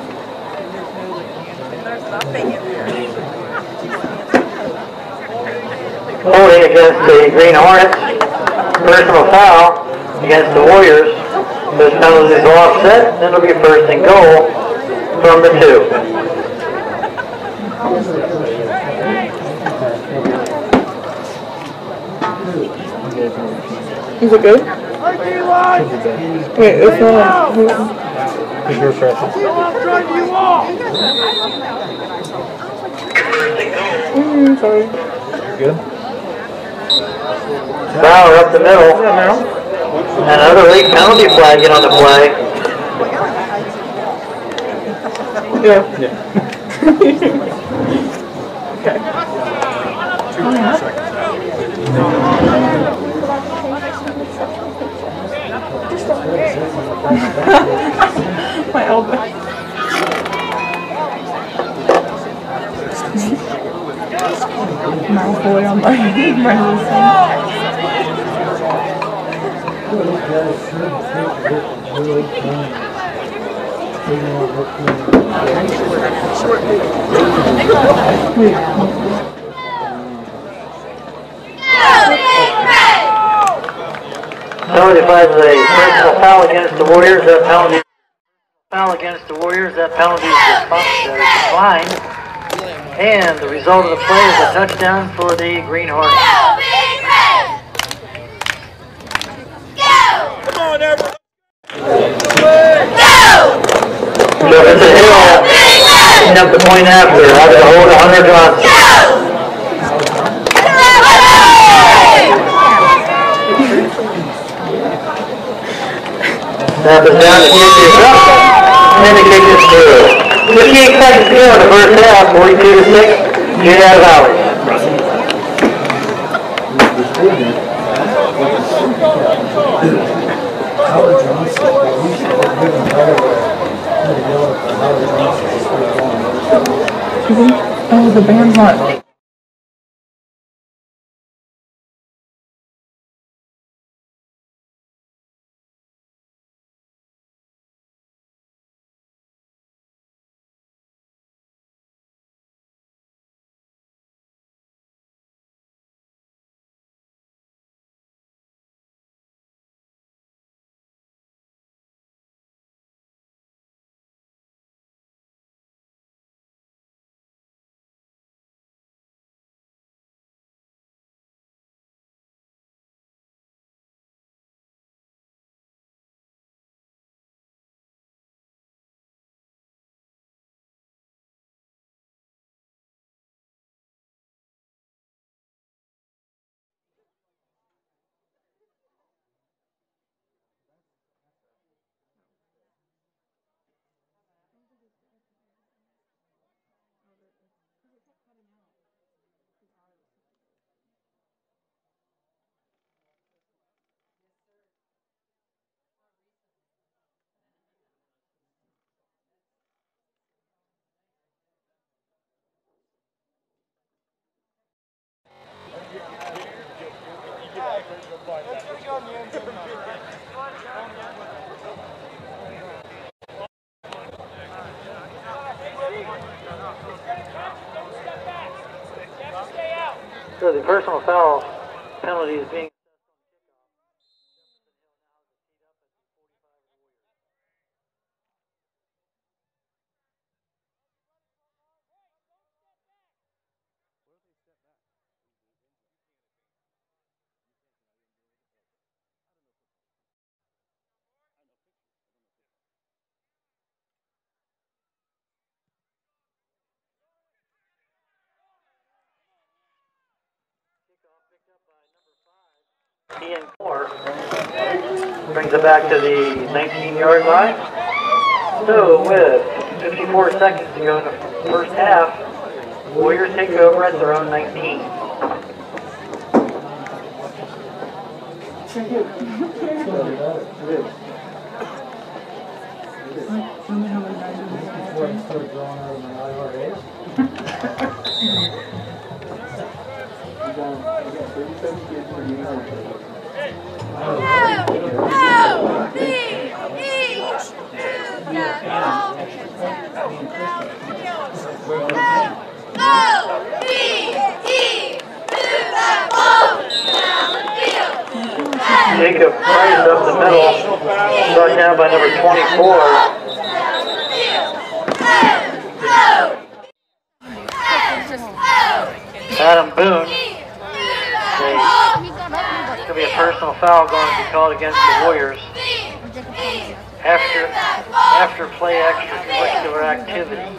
There's nothing in there. holding against the Green Hornets. Personal foul against the Warriors. Those penalties will offset, and it'll be first and goal from the 2. Is it good? Wait, it's not. Because you're pressing. Sorry. Good? Foul up the middle. And another league penalty flag get on the play. Yeah. My elbow. Malfoy on my Penalty flag is a personal foul against the Warriors. That penalty foul against the Warriors. That penalty is declined. And the result of the play is a touchdown for the Green Hornets. Come on, everyone. Jefferson Hill cleaned up the point after. Out of the hold, Hunter Johnson. Snap is down, the kick is up, and the kick is through. 58 seconds to go in the first half, 42-6, Junior Valley. Oh, the band's not. So the personal foul penalty is being Ian Moore brings it back to the 19-yard line. So with 54 seconds to go in the first half, Warriors take over at their own 19. O-B-E, Jacob Price up the middle, struck down by number 24. Adam Boone. It's going to be a personal foul going to be called against the Warriors. After play extracurricular activity.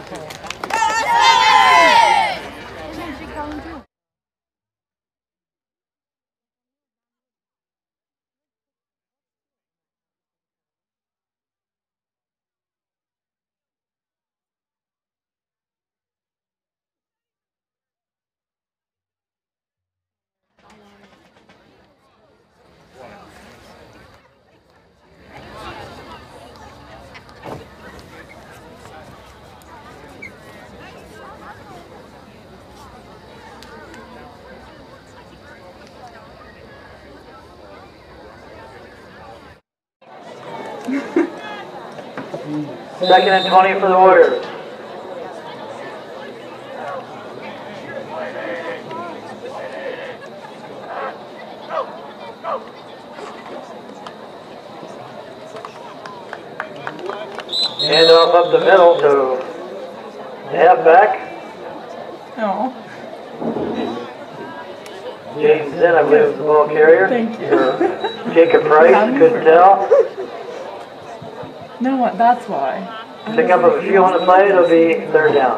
Second and 20 for the Warriors. Handoff up the middle to halfback. Oh. James Zinn, I believe, is the ball carrier. Thank you. For Jacob Price, couldn't tell. No, what? That's why. Pick up a few on the play, it'll be third down.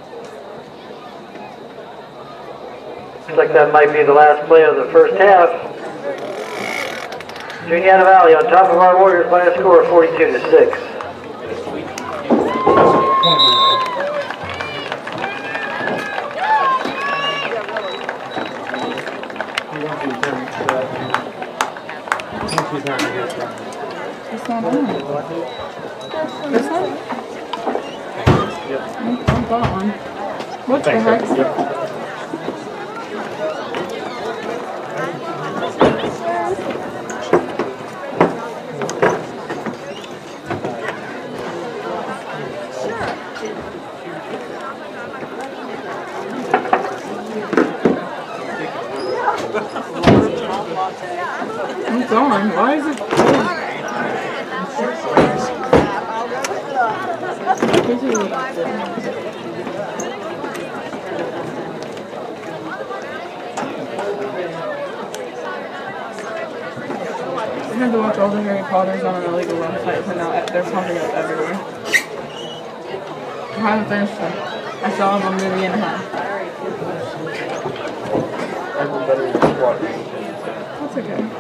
Looks like that might be the last play of the first half. Juniata Valley on top of our Warriors by a score of 42-6. It's not on. This one? Yep. I'm gone. What the heck? Yep. I'm gone. Why is it? I had to watch all the Harry Potters on an illegal website, and now they're popping up everywhere. I haven't finished them. I saw them a movie and a half. That's okay.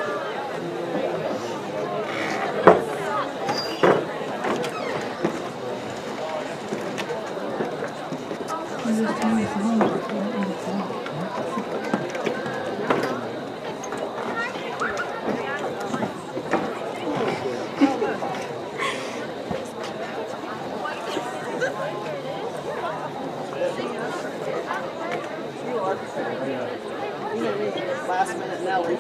Last minute Nelly.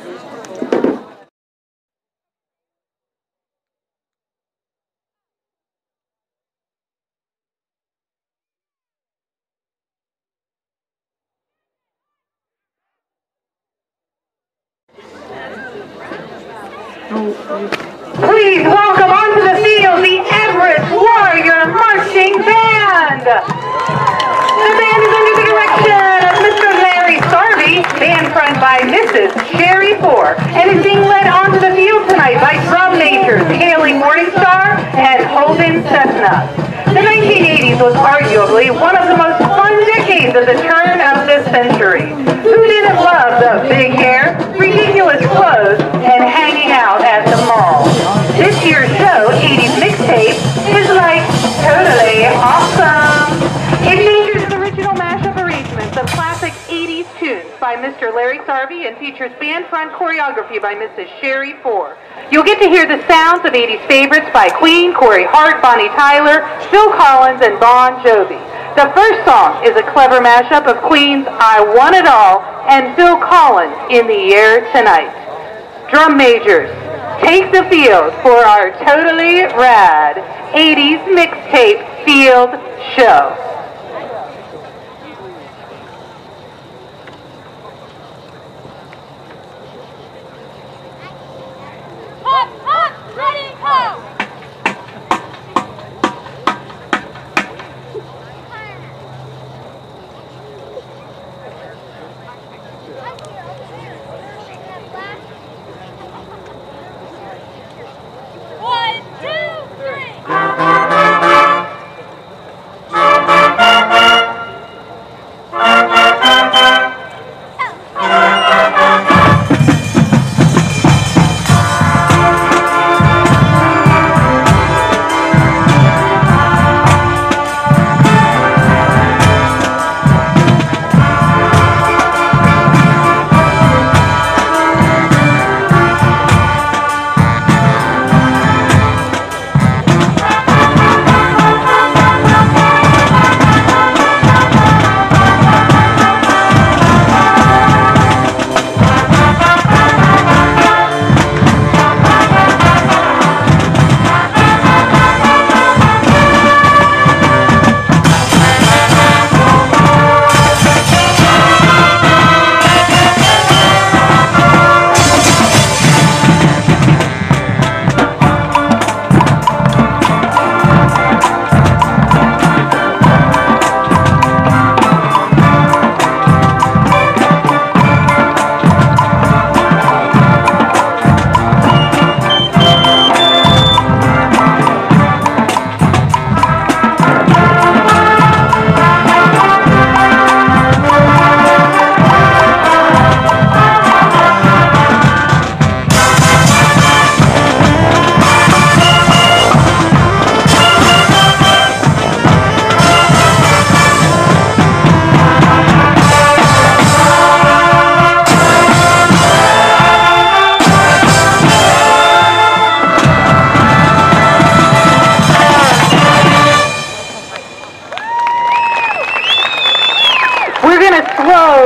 Please welcome onto the field the Everett Warrior Marching Band. The band is under the direction of Mr. Larry Sarvey, band front by Mrs. Sherry Ford, and is being led onto the field tonight by drum majors Haley Morningstar and Holden Cessna. The 1980s was arguably one of the most fun decades of the turn of this century. Who didn't love the big hair, ridiculous clothes, and hanging out at the mall? This year's show, 80s Mixtape, is like totally awesome. It features the original mashup arrangements of classic 80s tunes by Mr. Larry Sarvey and features band front choreography by Mrs. Sherry Ford. You'll get to hear the sounds of 80s favorites by Queen, Corey Hart, Bonnie Tyler, Phil Collins, and Bon Jovi. The first song is a clever mashup of Queen's I Want It All and Phil Collins' In the Air Tonight. Drum majors, take the field for our totally rad 80s Mixtape Field Show.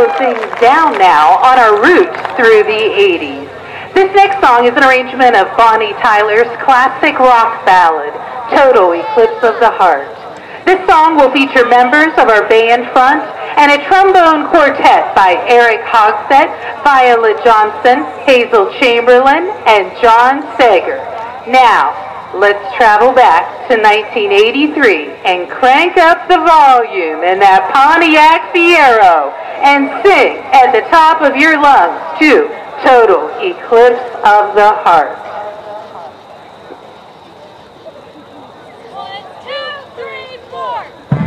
things down now on our route through the 80s. This next song is an arrangement of Bonnie Tyler's classic rock ballad, Total Eclipse of the Heart. This song will feature members of our band front and a trombone quartet by Eric Hogsett, Viola Johnson, Hazel Chamberlain, and John Sager. Now, let's travel back to 1983 and crank up the volume in that Pontiac Fiero and sing at the top of your lungs to Total Eclipse of the Heart. 1, 2, 3, 4.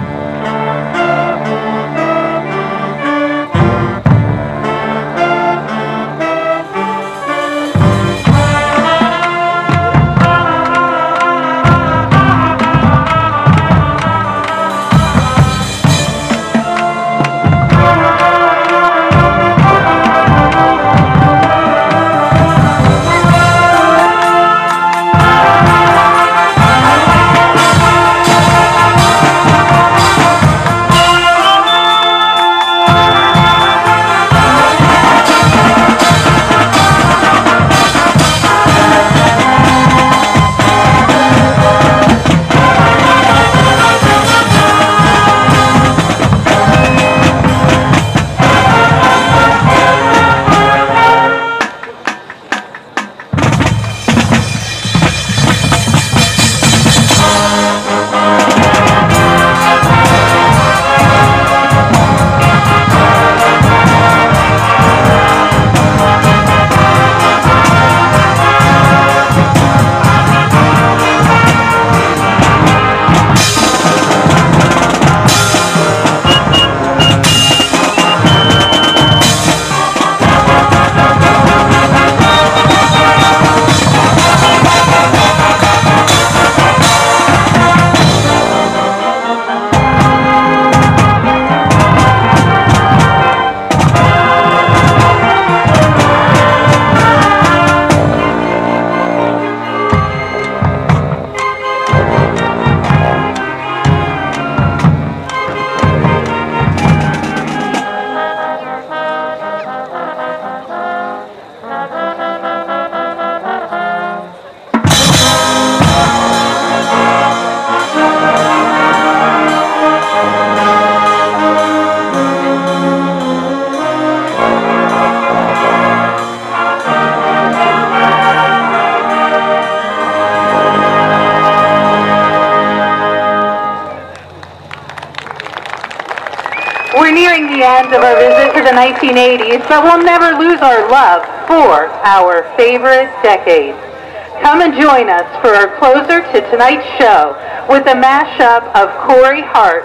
We're nearing the end of our visit to the 1980s, but we'll never lose our love for our favorite decades. Come and join us for our closer to tonight's show with a mashup of Corey Hart's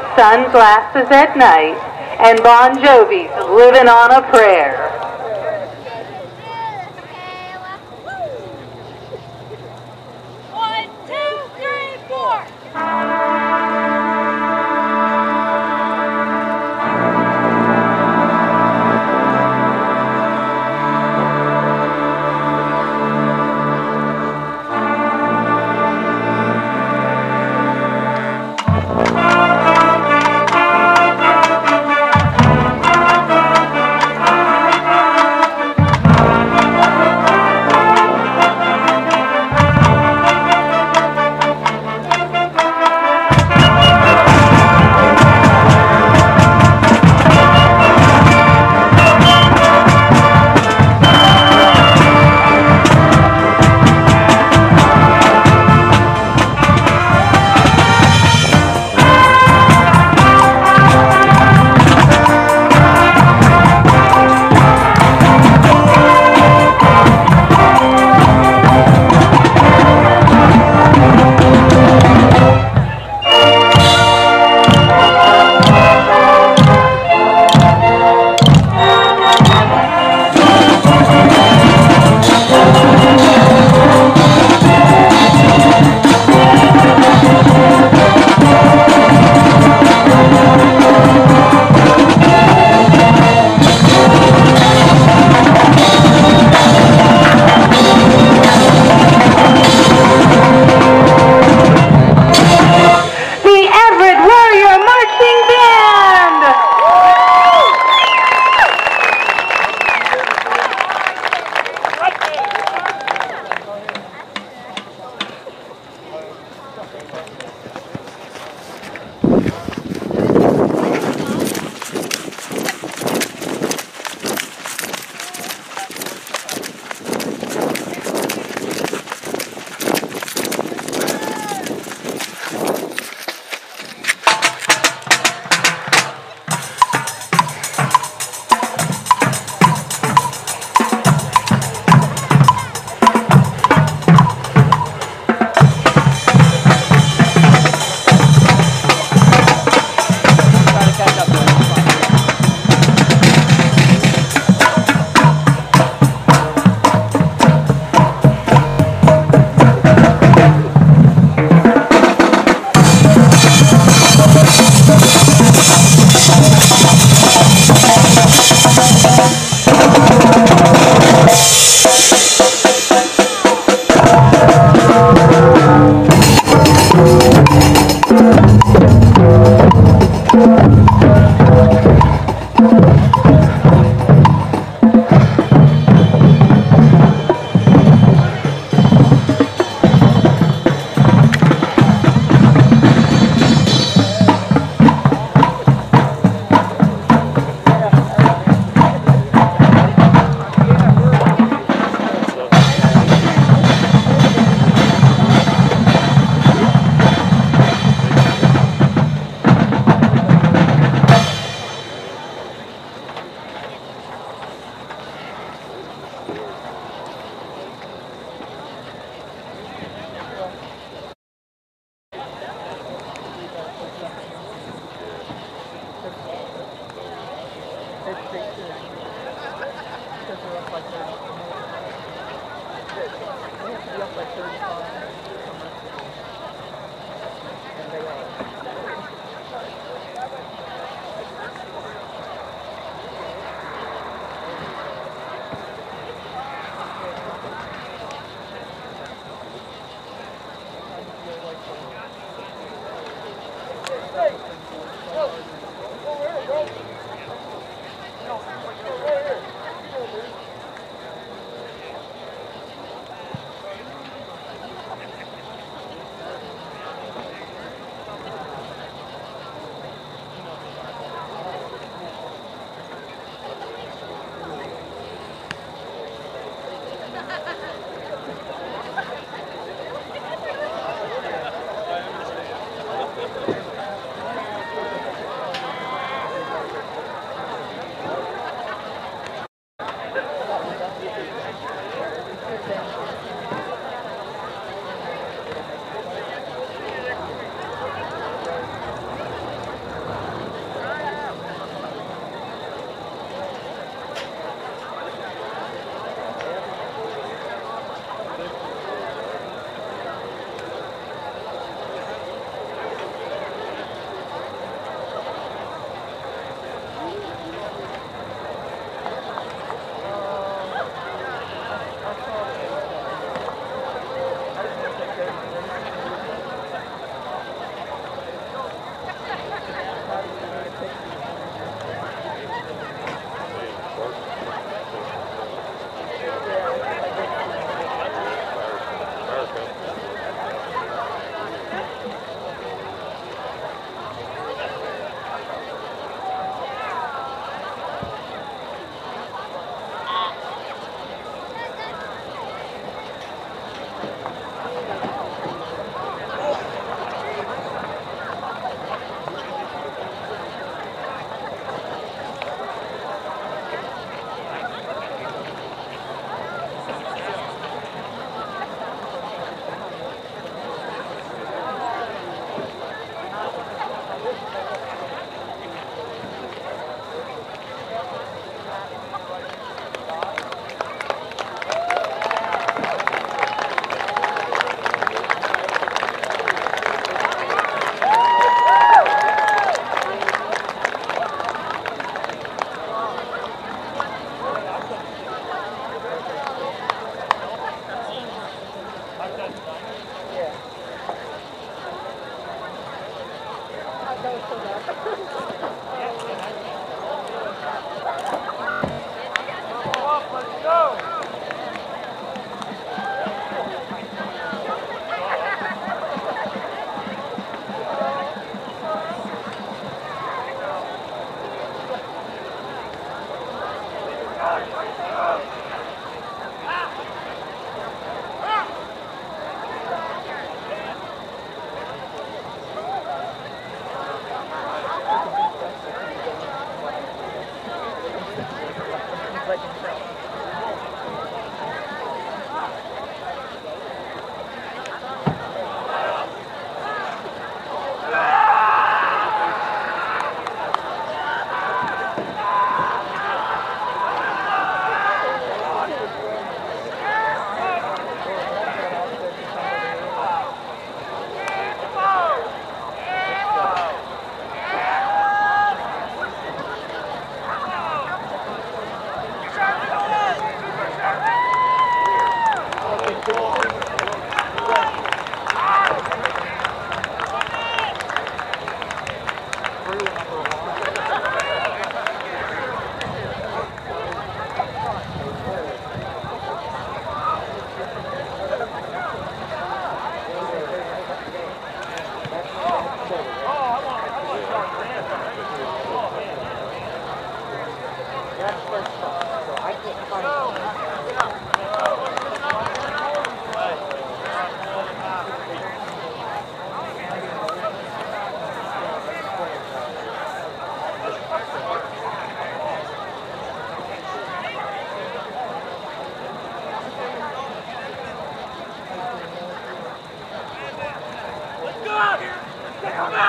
Sunglasses at Night and Bon Jovi's Living on a Prayer. 1, 2, 3, 4.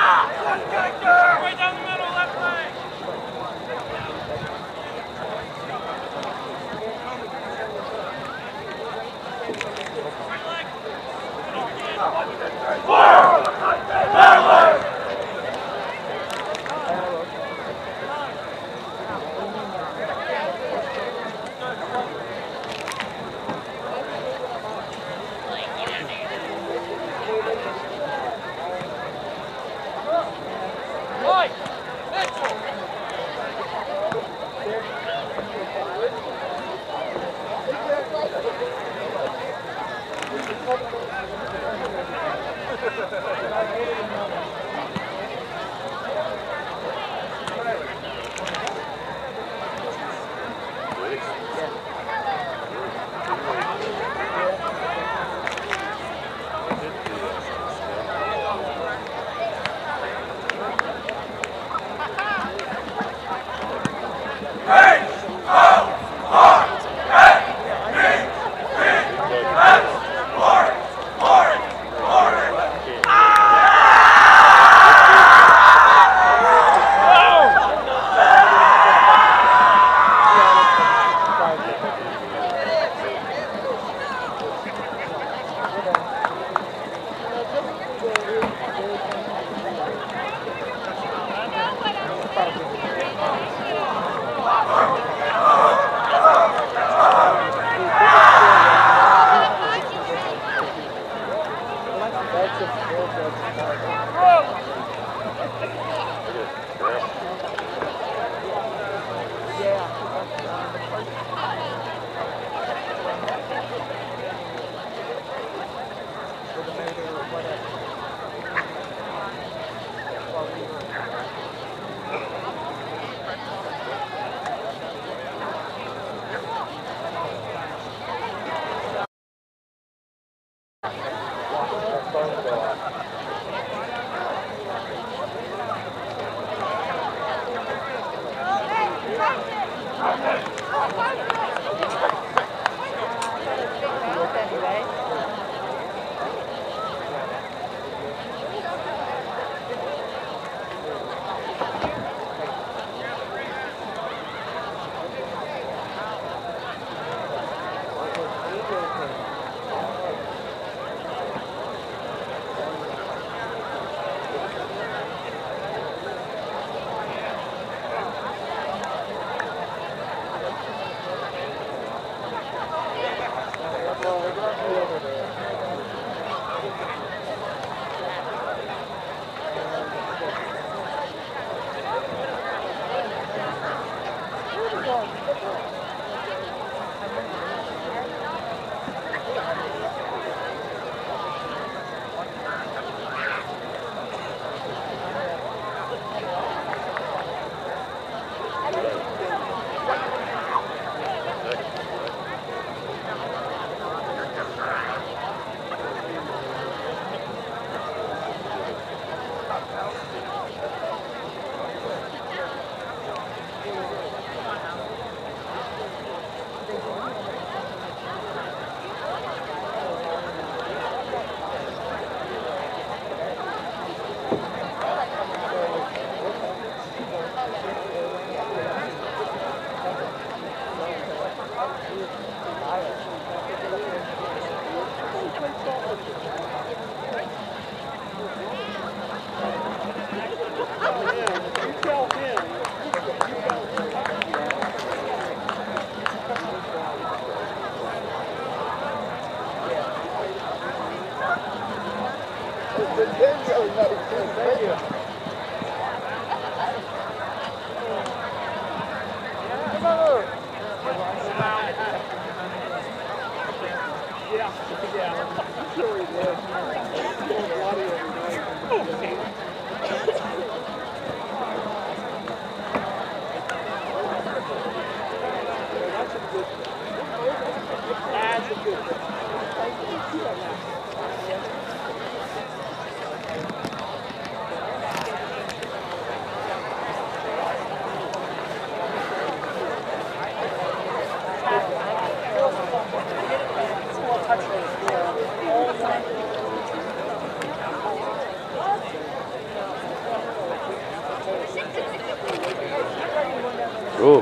Right down the middle, left leg. Ooh.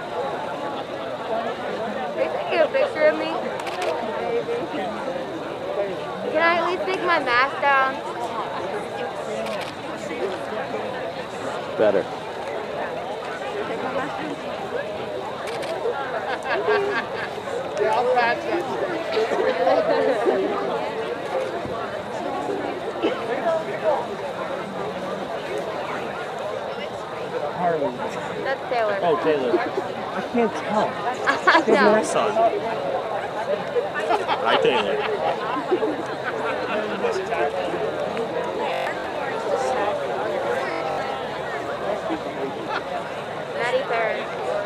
Are you taking a picture of me? Can I at least take my mask down? Better. Yeah, I'll patch that. Harley. That's Taylor. Oh, Taylor. I can't tell. She's No. my son. Hi, Taylor. Maddie Perrin.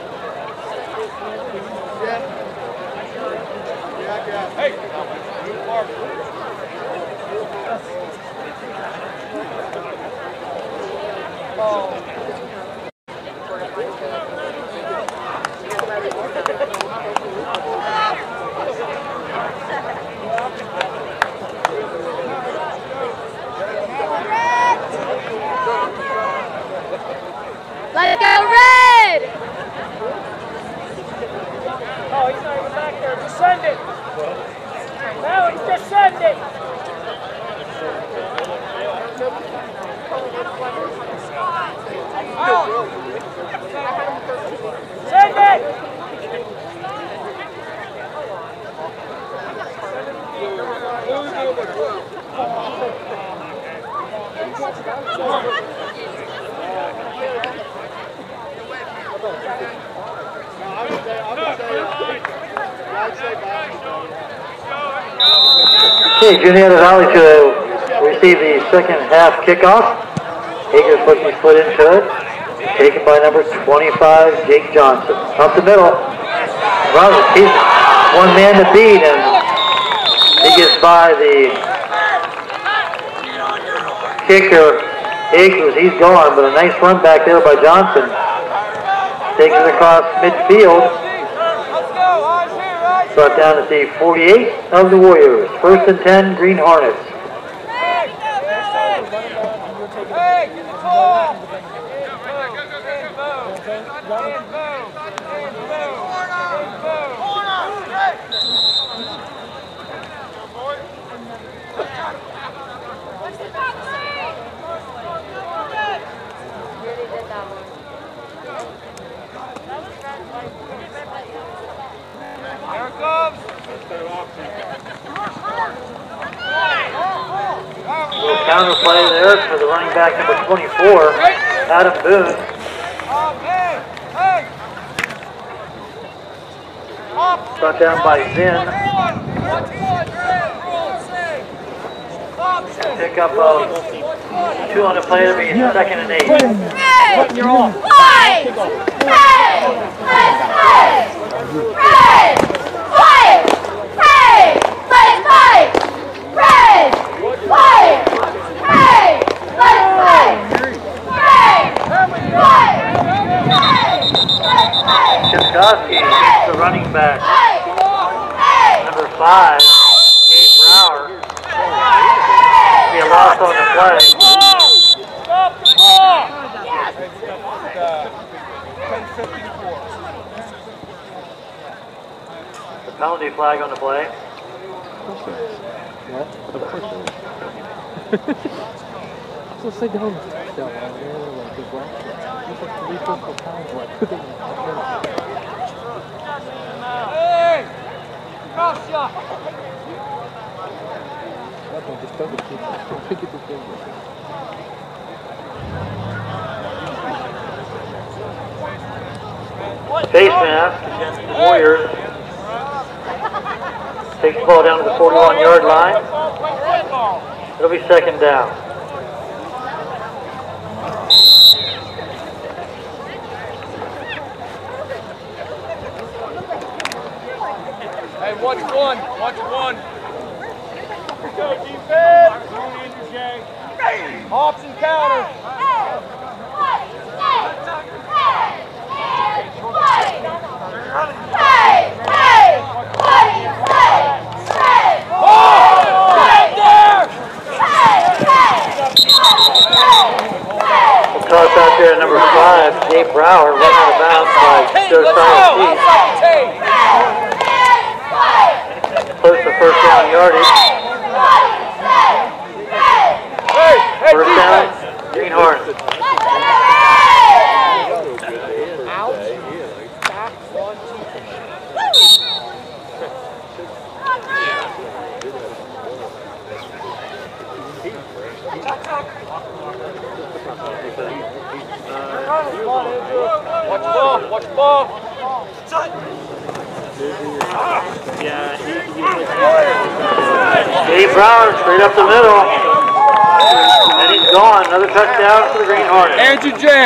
Hey! Let's go red! Oh, he's not even back there. Just send it. No, he's just send it. Send it. Okay, Juniata Valley to receive the second half kickoff. Akers puts his foot into it. Taken by number 25, Jake Johnson. Up the middle. Roberts, he's one man to beat, and he gets by the kicker, Akers. He's gone, but a nice run back there by Johnson. Takes it across midfield. Brought down at the 48 of the Warriors. 1st and 10, Green Hornets. Hey, get the ball. Really did that one. Here it comes. Little counter play there for the running back number 24, Adam Boone. Brought down by Zinn. Pick up 2 on the play to be 2nd and 8. Red! You're off. White! Red! Red! White! Hey! Let's fight! Red! White! Hey! Let's fight! Red! White! Let's fight! Chipkowski gets the running back. Number 5, Gabe Brower. Be a loss on the play. Stop the ball! 10:54. The penalty flag on the play. What? Of course it is. So sit down. Like the black. It's like 3 physical pounds left. Hey! Cross shot! Nothing, just double keep it. Pick it to finger. Face mask against the Warriors. Takes the ball down to the 41-yard line. It'll be 2nd down. Hey, watch one. Watch one. Go defense. Hops and counter. Toss out there at number 5, Dave Brower, run out of bounds by Josiah Peace. Close to first down yardage. First down, Greenhorn. Watch ball. Dave Brower straight up the middle. And he's gone. Another touchdown for the Green Hornets. Andrew J.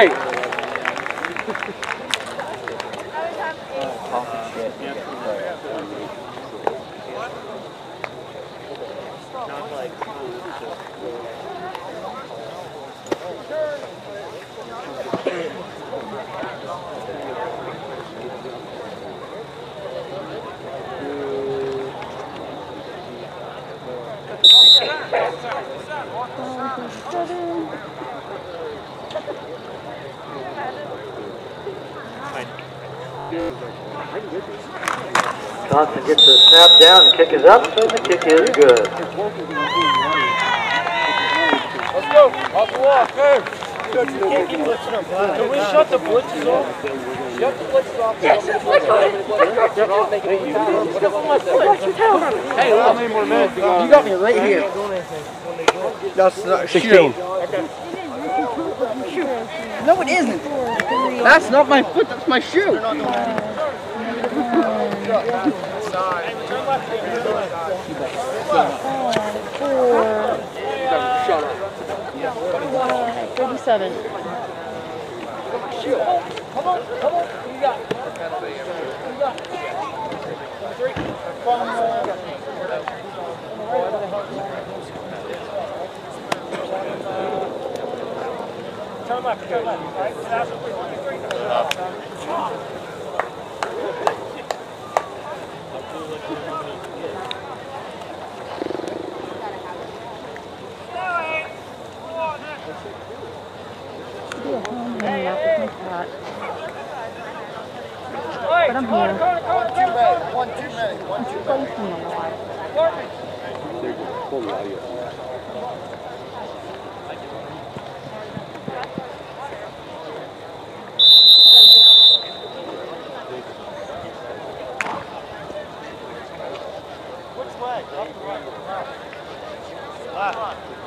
Johnson gets the snap down, the kick is up, and the kick is good. Let's go. Off the wall. Go. Coach, you can't keep blitzing them. Can we shut the blitzes off? Shut the blitzes off. Yes, let go. Hey, how many more minutes? You got me right here. That's 16. No, it isn't. That's not my foot. That's my shoe. Shut up. 37. Come on. You got it. Turn left. Right? But I'm here. One too many. Pull the audio. Which way? Up the right. Left.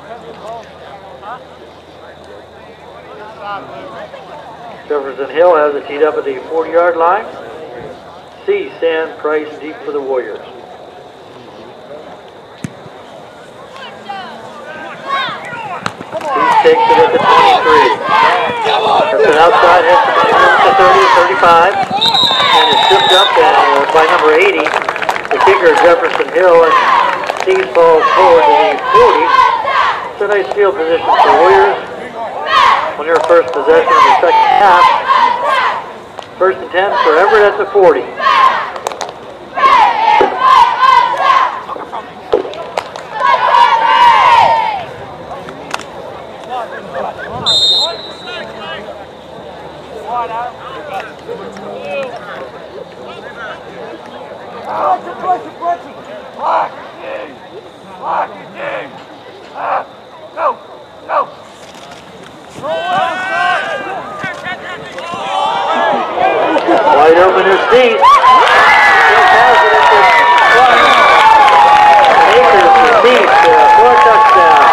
Jefferson Hill has it teed up at the 40-yard line. C. Sand Price deep for the Warriors. He takes it at the 23. That's an outside hit to 30, 35. And it's tipped up by number 80. The kicker, Jefferson Hill, and C falls forward to the 40. It's a nice field position for the Warriors on their first possession of the second half. First and 10 for Everett at the 40. Wide open is Steve. Akers to Steve for a touchdown.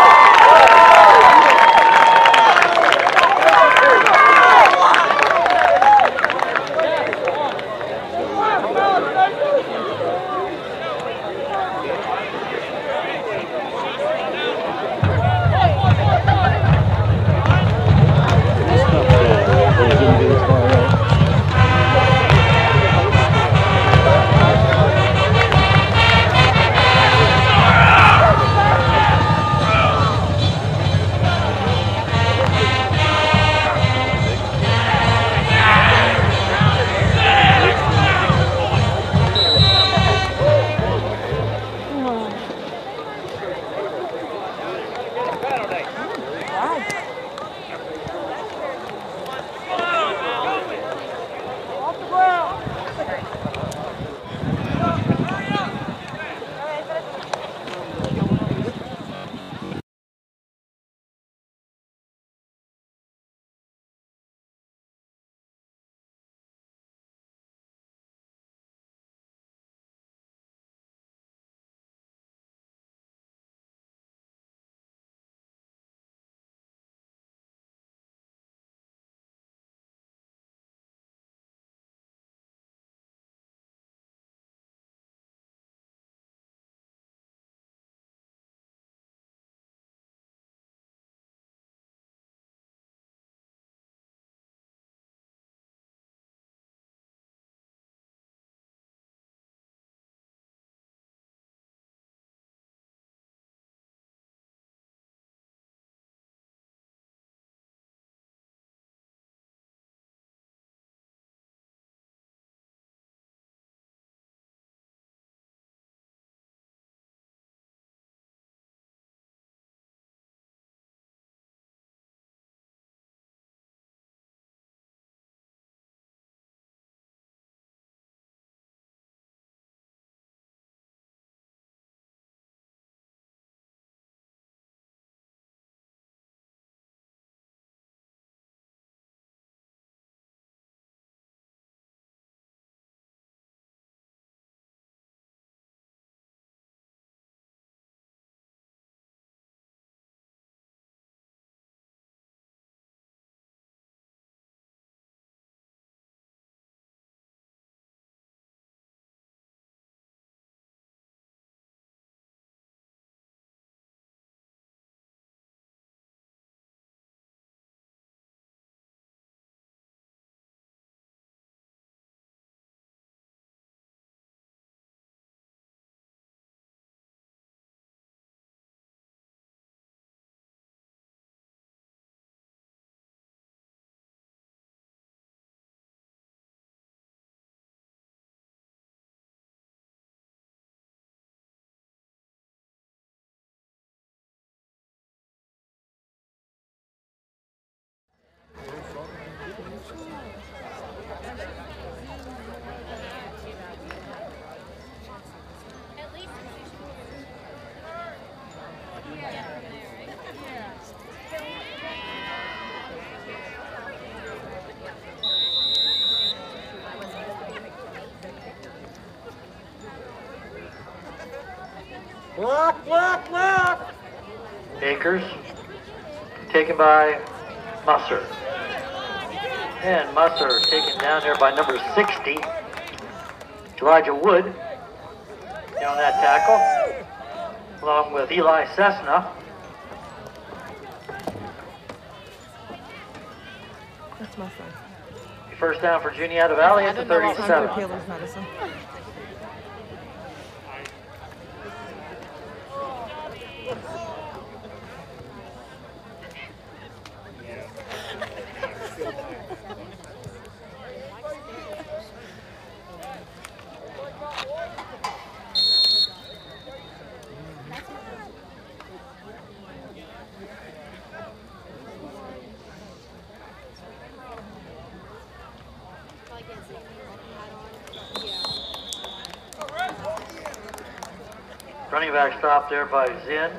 Akers, taken by Musser. And Musser taken down there by number 60, Elijah Wood, on that tackle, along with Eli Cessna. That's my son. First down for Juniata Valley at the 37. Taylor's medicine. Running back stop there by Zinn.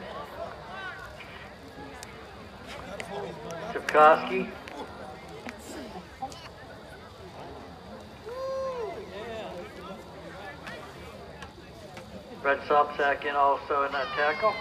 Tupkowski. Brett Sopsack in also in that tackle.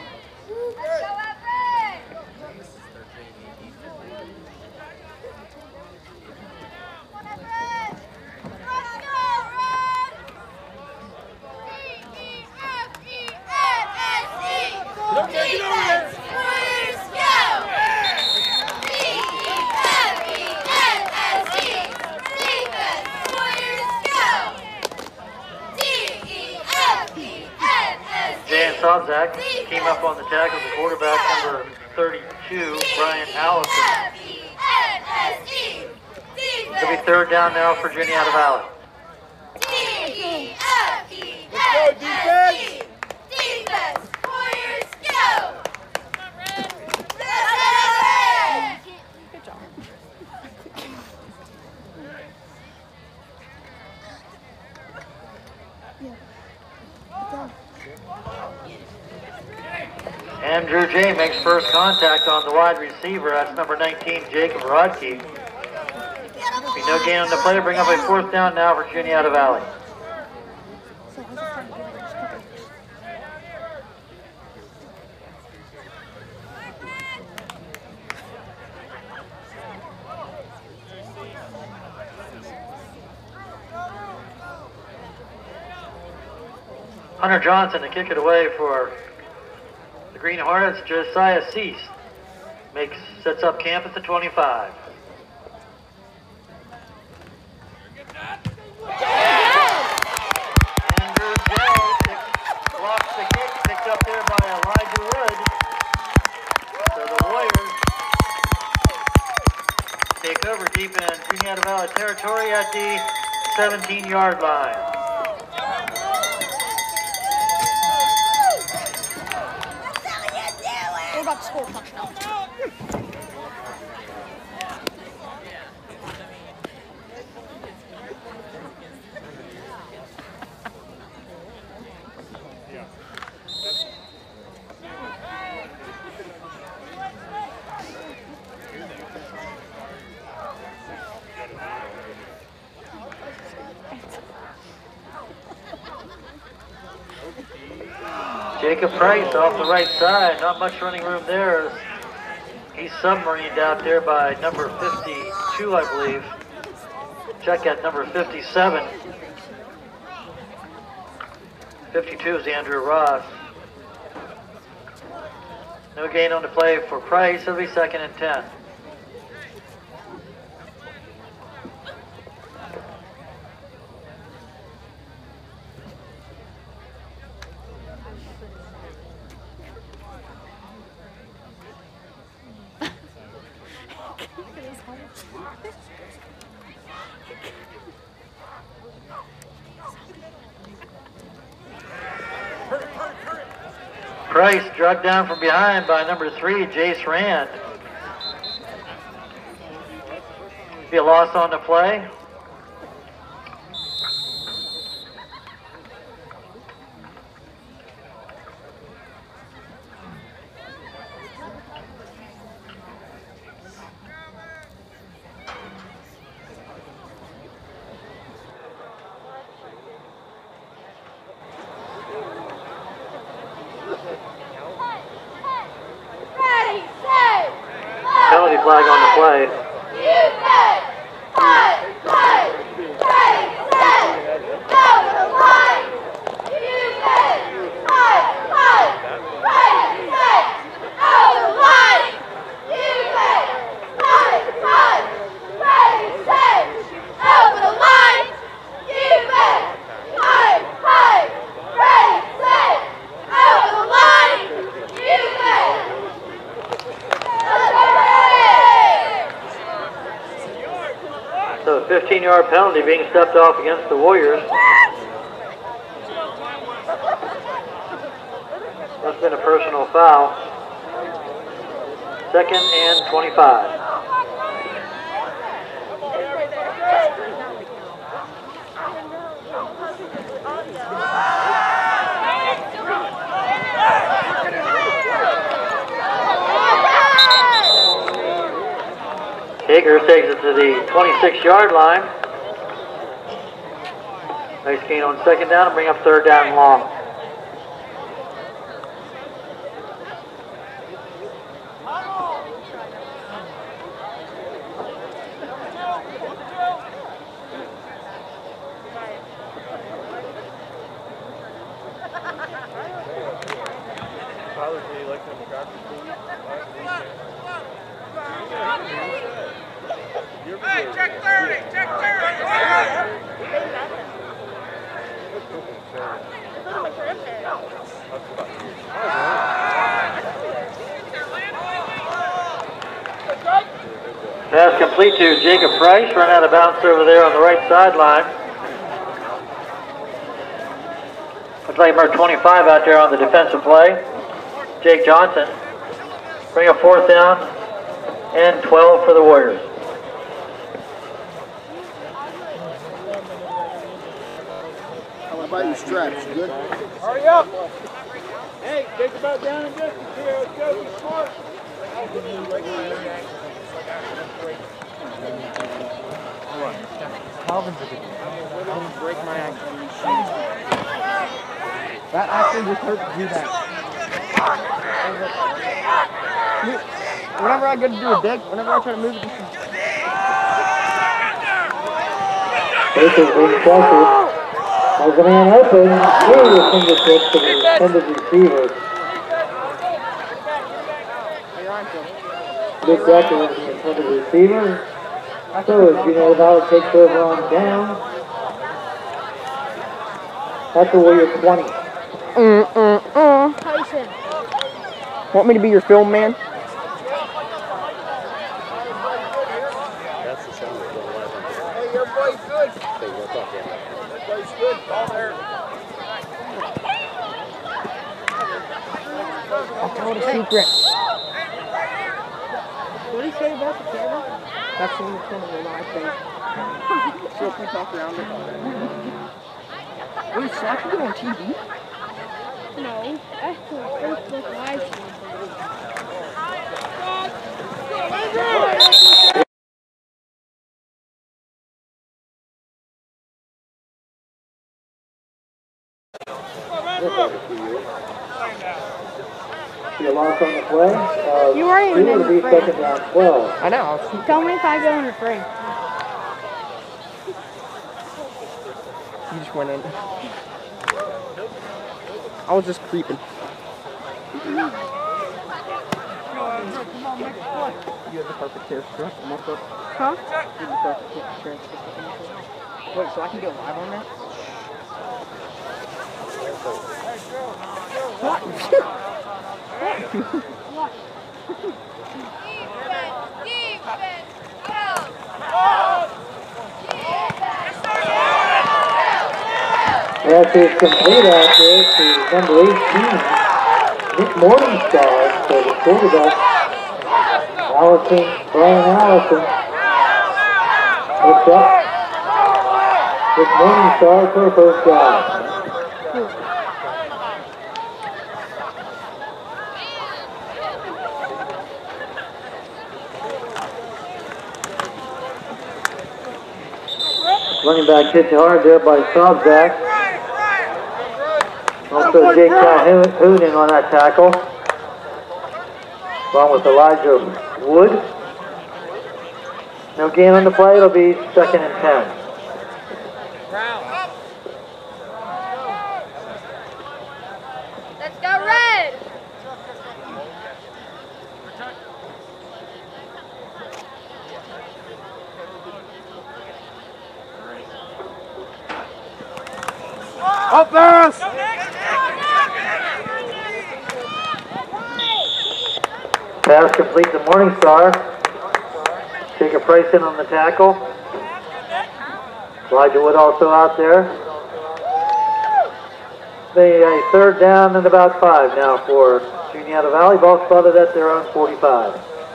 Sobzak came up on the tackle, the quarterback number 32, Brian Allison. It'll be third down now for Juniata Valley. Let's go, defense! Defense! Warriors, go! Good job. Andrew J. makes first contact on the wide receiver. That's number 19, Jacob Rodkey. Be no gain on the play to bring up a fourth down now for Juniata Valley. Hunter Johnson to kick it away for the Green Hornets. Josiah Cease sets up camp at the 25. Andrew J. blocks the kick, picked up there by Elijah Wood. So the Warriors take over deep in Juniata Valley territory at the 17-yard line. We're about to score a touchdown. Jacob Price off the right side, not much running room there. He's submarined out there by number 52, I believe. Check at number 57. 52 is Andrew Ross. No gain on the play for Price. It'll be 2nd and 10. Price dragged down from behind by number 3, Jace Rand. Be a loss on the play. flag on the play. So a 15-yard penalty being stepped off against the Warriors. That's been a personal foul. 2nd and 25. Akers takes it to the 26-yard line. Nice gain on 2nd down and bring up 3rd down and long. Hey, check 30! Check 30! Pass complete to Jacob Price, run out of bounds over there on the right sideline. Looks like number 25 out there on the defensive play. Jake Johnson. Bring a 4th down and 12 for the Warriors. How about your straps? You good? Hurry up! Hey, think about down and distance here. Let's go. Be smart. Calvin's a good one. Break my ankle. That actually just hurt to do that. Whenever I go to do a dig, whenever I try to move it, Akers being pressured. Has a man open. Serious fingertips to the intended receiver. Luke Decker is the intended receiver. So as you know, Valley takes over on down. That's the Warrior 20. Tyson. Want me to be your film man? That's the sound of the live. Hey, everybody's good. Hey, what's up, yeah? Everybody's good. Ball there. I'll tell the secret. What did he say about the camera? That's in the corner of my face. So if we talk around it. Wait, so I can go on TV? No, that's the Facebook Live stream. See a loss on the play. You already Two know will be the 2nd down 12. I know. Tell me if I go in the frame. You just went in. I was just creeping. you have the perfect hair strap. I'm up. Huh? You have the perfect hair strap. Wait, so I can go live on that? What? Pass is complete out there to number 18, Nick Morningstar, for the quarterback. Brian Allison. Looks up. Nick Morningstar for a 1st down. Running back hit hard there by Sobzak. Also Jake Calhoun in on that tackle. Along with Elijah Wood. No gain on the play. It'll be 2nd and 10. Let's go Red! Up there! Pass complete to Morningstar. Take a price in on the tackle. Elijah Wood also out there. A 3rd down and about 5 now for Juniata Valley. Ball spotted at their own 45.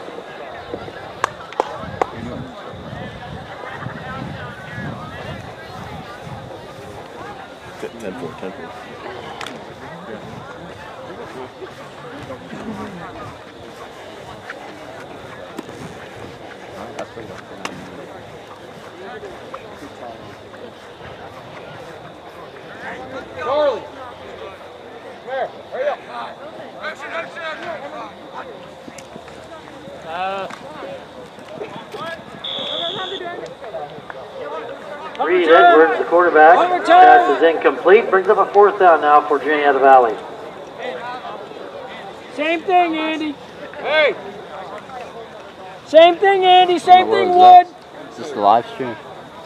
Charlie! Come here, hurry up! Reed Edwards, the quarterback. Pass is incomplete. Brings up a 4th down now for Juniata Valley. Same thing, Andy. Hey! Same thing, Andy. Same thing, Wood. Is this the live stream?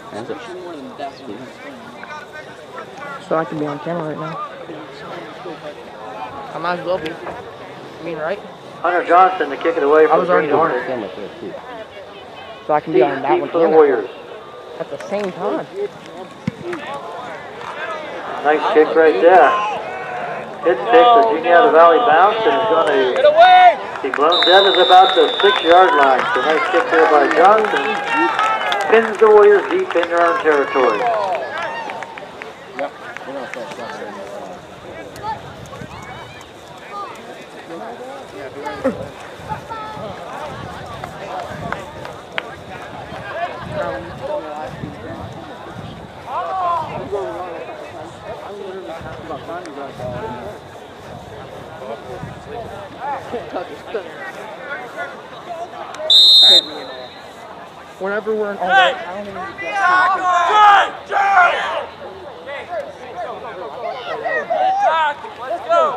So I can be on camera right now. I might as well be. I mean, right? Hunter Johnson to kick it away from was already Green on Hornets. So I can be on that Deep one for the and Warriors. at the same time. Nice kick right there. Hits takes the Juniata Valley bounce and is going Get to away! be blown dead at about the 6-yard line. So nice kick there by Johnson. Pins the Warriors deep in their own territory. Whenever we're in all right, I don't even Let's go!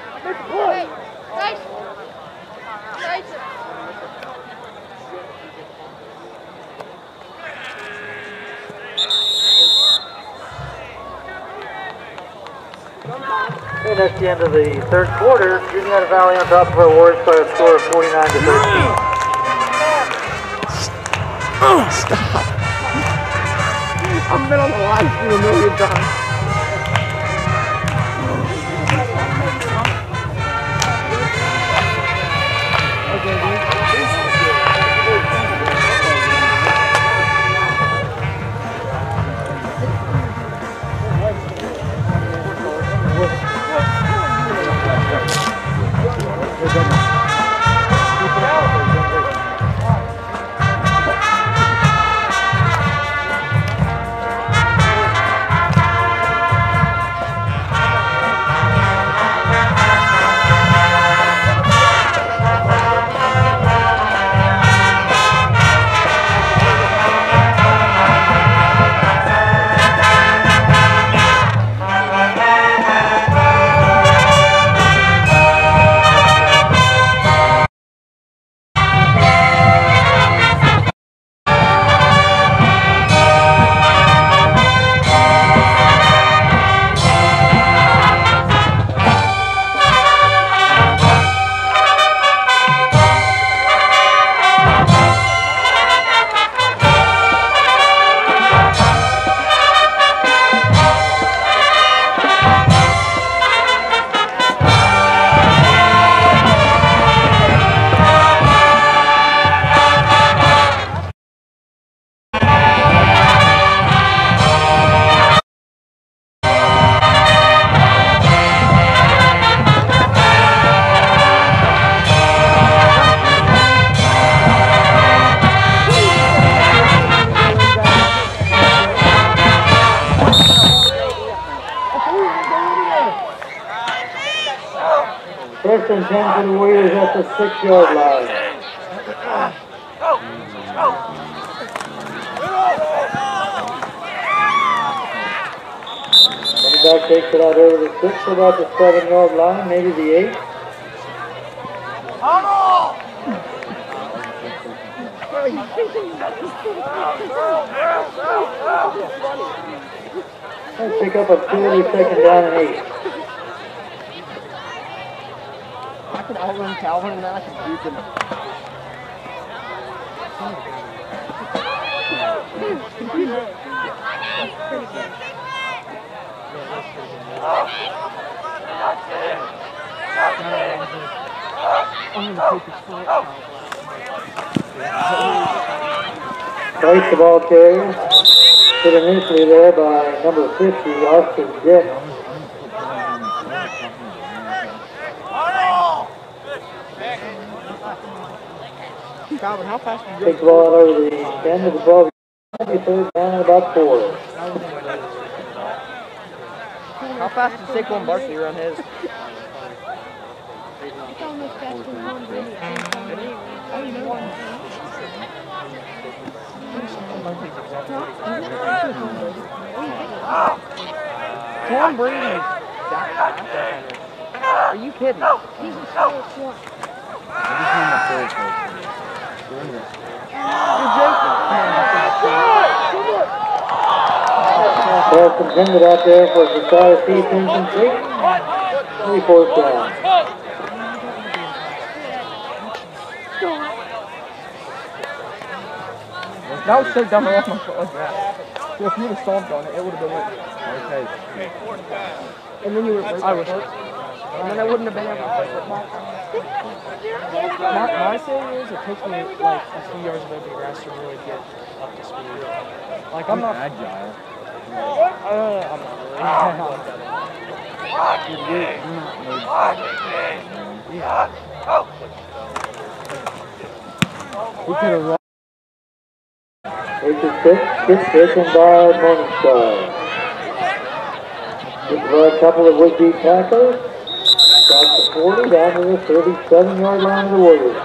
And that's the end of the 3rd quarter. Juniata Valley on top of our Warriors by a score of 49-13. Oh, stop. I've been on the live stream a million times. First and 10 for the Warriors at the 6-yard line. back takes it out over the 6, about the 7-yard line, maybe the 8. Let's pick up a 2, 2nd down and 8. I could outrun Calvin and then I could beat him. Place the ball carrier. Hit initially there by number 50, Austin Dick. Calvin, how fast did you Take the ball out over the end of the 12. 3rd down and about 4. How fast did Saquon Barkley run his? It's almost faster than Tom Brady. Tom Brady. Are you kidding? He's a slow one. Ball contended out there for Josiah Stevens complete. 3-4th down. That was so dumb. I lost my foot like that. So if you'd have stomped on it, it would have been like. Okay. And then you would have. I was. And then I wouldn't have been able to play football. My thing is, it takes me like a few yards of open grass to really get up to speed. Like I'm not agile. I'm not really. He could have run. Takes his pitch, gets taken by Morningstar. Gets by a couple of would-be tackles. Across the 40, down to the 37-yard line of the Warriors.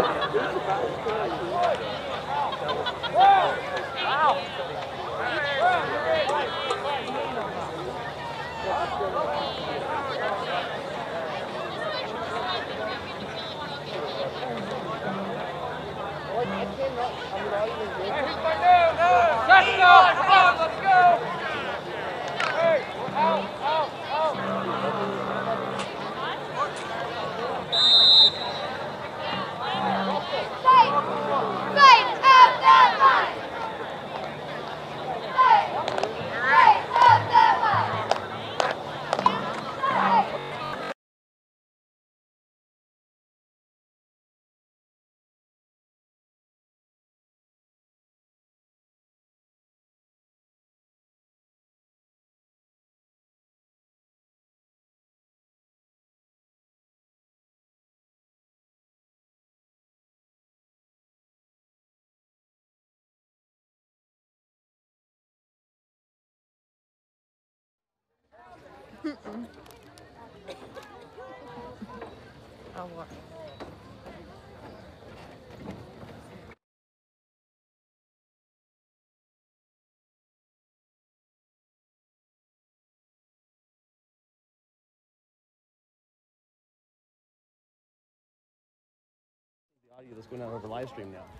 Audio that's going out over live stream now.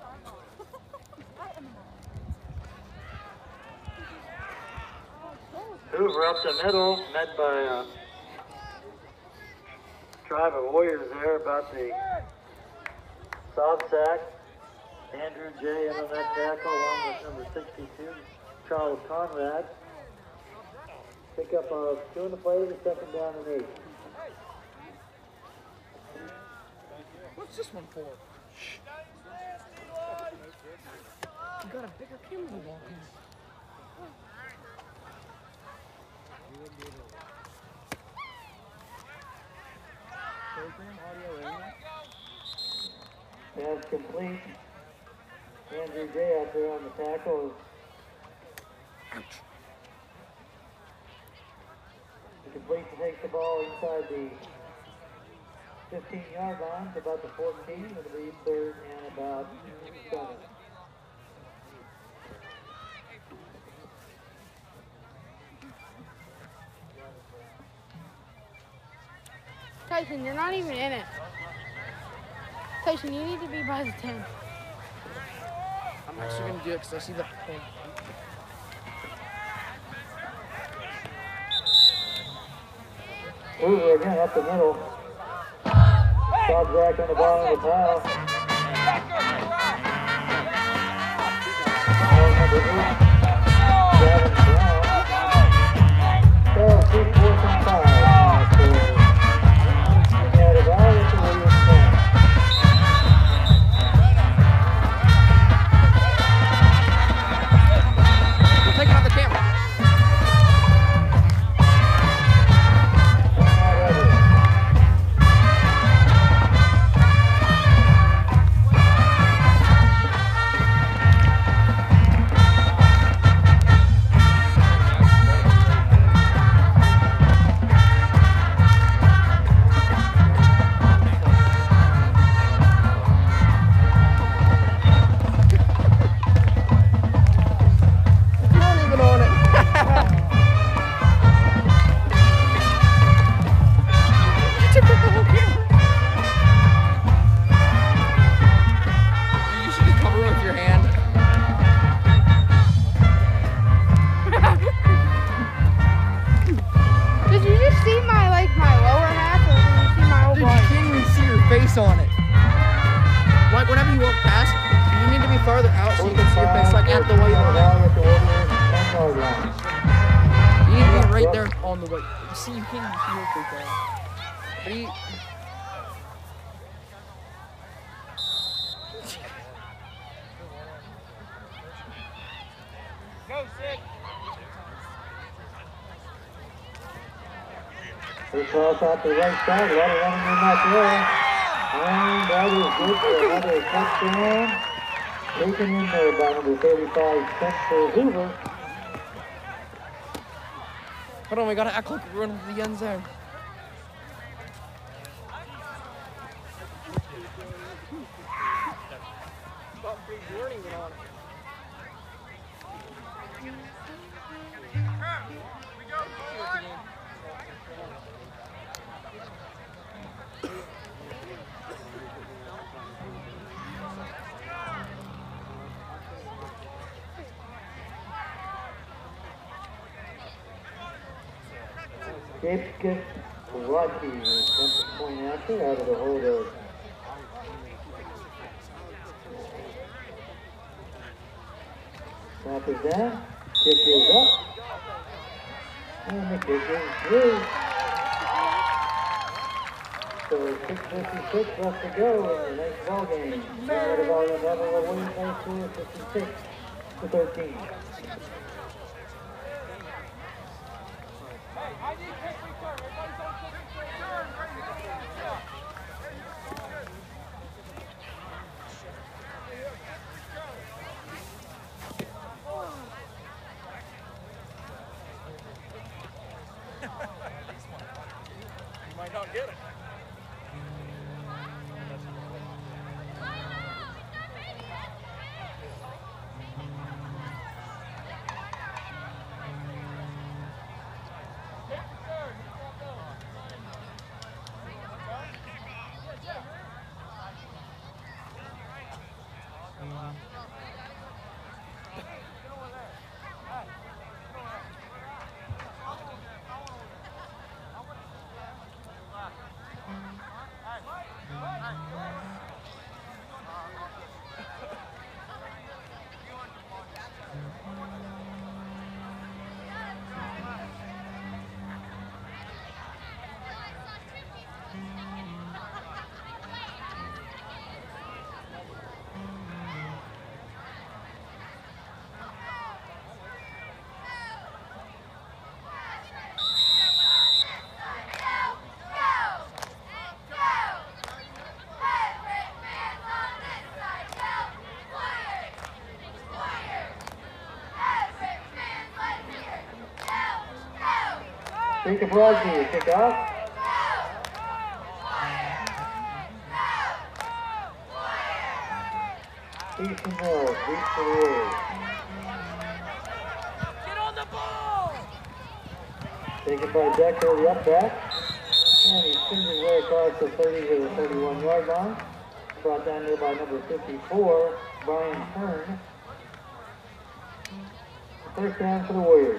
Hoover up the middle, met by tribe of Warriors there about the soft sack. Andrew J. in on that tackle along with number 62, Charles Conrad. Pick up a 2 on the play, the 2nd down and 8. What's this one for? You got a bigger camera to walk in. Pass complete. Andrew J. out there on the tackle. He completes and takes the ball inside the 15-yard line to about the 14. It'll be 3rd and about 7. Tyson, you're not even in it. Tyson, you need to be by the 10. I'm actually going to do it because I see the pin. Hoover again up the middle. Todd Jack on the bottom of the pile. Number 8, Gavin Brown. So 2, 4, and 5. Out of all with the Williams team. We're taking out the camera. On it. Like whenever you walk past, you need to be farther out so you can see your face like at the white line. You need to be right there on the white. You see, you can't even see your face on. But you... Go, Sid. This ball's out the right side, a lot of running in that there. And that is good for another touchdown. Taken in there by number 35, Spencer Hoover. Hold on, we gotta act like we're running to the end zone. Skip Rocky comes to point after out of the hold of snap is down, kick is up, and the kick is through. So 6:56 left to go in the next ball game. Right about another Williams High School, 56-13. You might not get it. Jacob Rodney, kick off. Ethan Mills, beats the Warriors. Get on the ball! Taken by Decker, the up back. And he spins his way across the 30 to the 31-yard line. Brought down there by number 54, Brian Hearn. First down for the Warriors.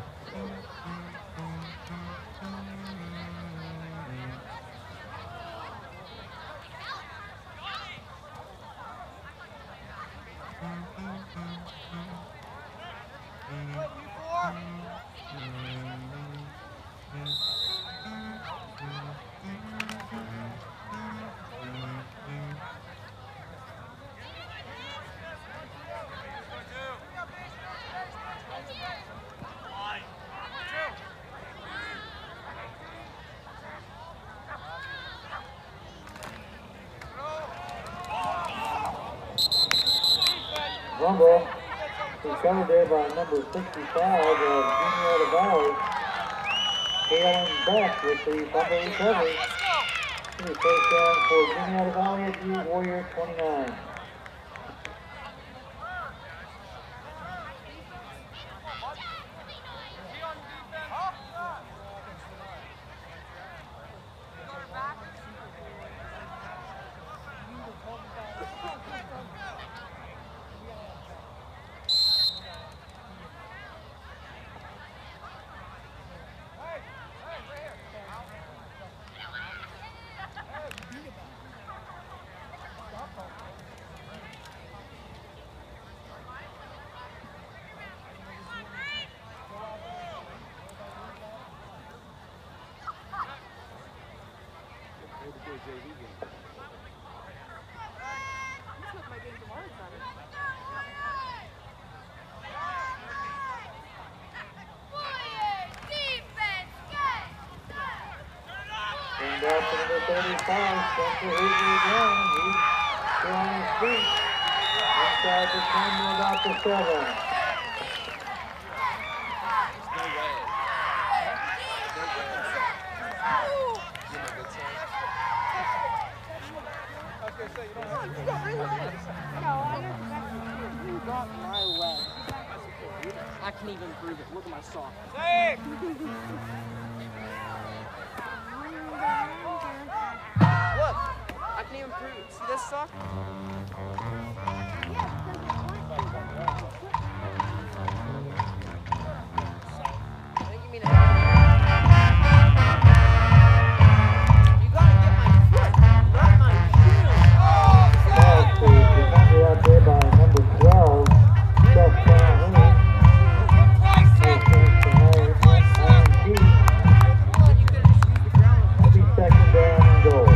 Rumble is covered there by number 65 of Junior Valley. Kalen Beck with the fumble recovery. This is first down for Junior Valley at the Warrior 29. And out to number 35, Spencer Hoover again. He's still on his feet. Inside the 10, about the 7. I can even prove it. Look at my sock. Look, I can even prove it. See this sock? I think you mean it. You gotta get my foot, not my shoe. That's the defender out there by number 12, Seth Calhoun. It'll be second down and goal.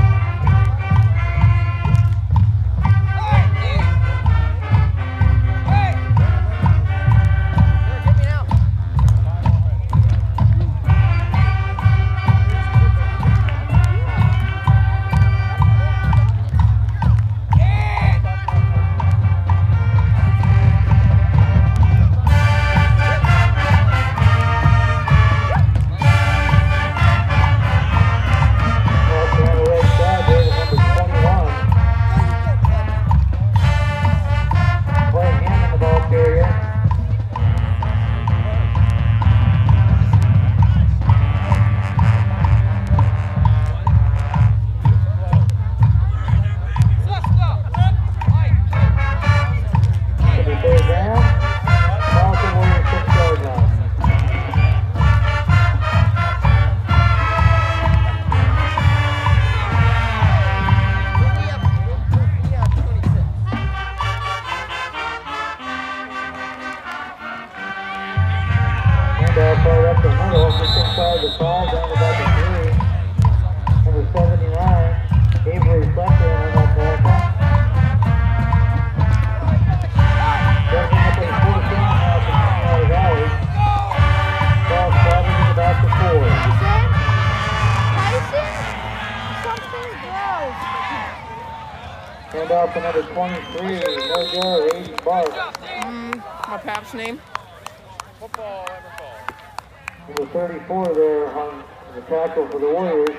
Handoff to number 23, Mojo Hayden Bark. My pap's name? Football, Everfall. Number 34 there on the tackle for the Warriors.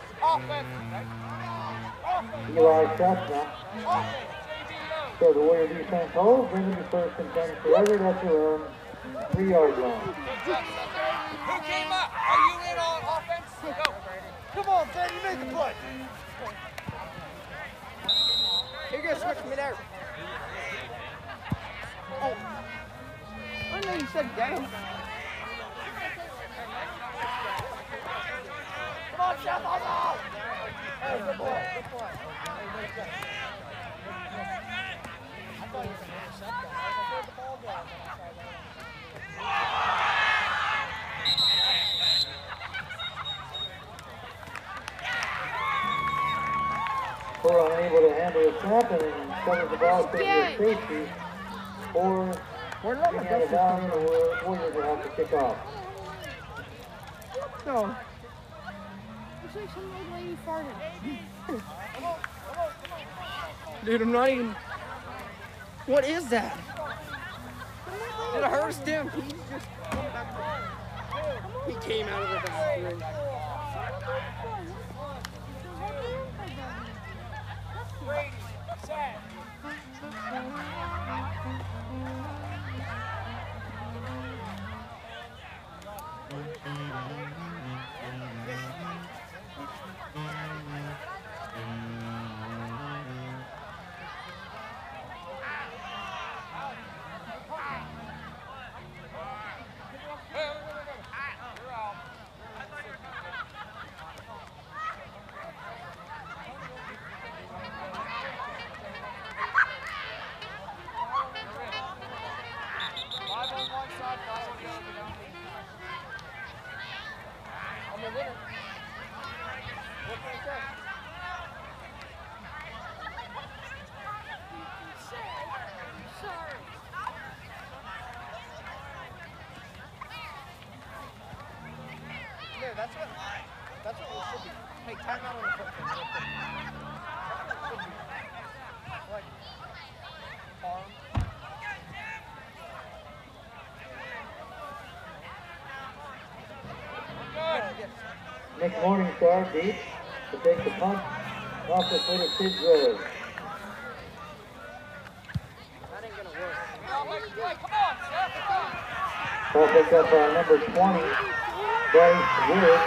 Eli Chestnut. So the Warrior defense holds, brings it to first and 10 forever. That's their own 3-yard line. Who came up? Are you in on offense? Go. Come on, Fred, you made the play. Here you go, switch me there. Oh. I know you said down. Come on, Chef, on! Hey, good play, good play. I thought he was going to intercept that. I heard the ball go, and then I saw that. Or unable to handle the snap and covers the ball to the safety, or getting out of bounds, or Warriors will have to kick off. No. Looks like some old lady farted. Dude, I'm not even. What is that? Did it hurt him? He came out of the bathroom. Brady, set. That's what we should be. Hey, time out on the footprint real quick. Like, arm. Nick Morningstar deep to take the punt off the foot of Sid Rose. That ain't gonna work. Come on, Seth. Ball picked up by number 20, Bryce Weir.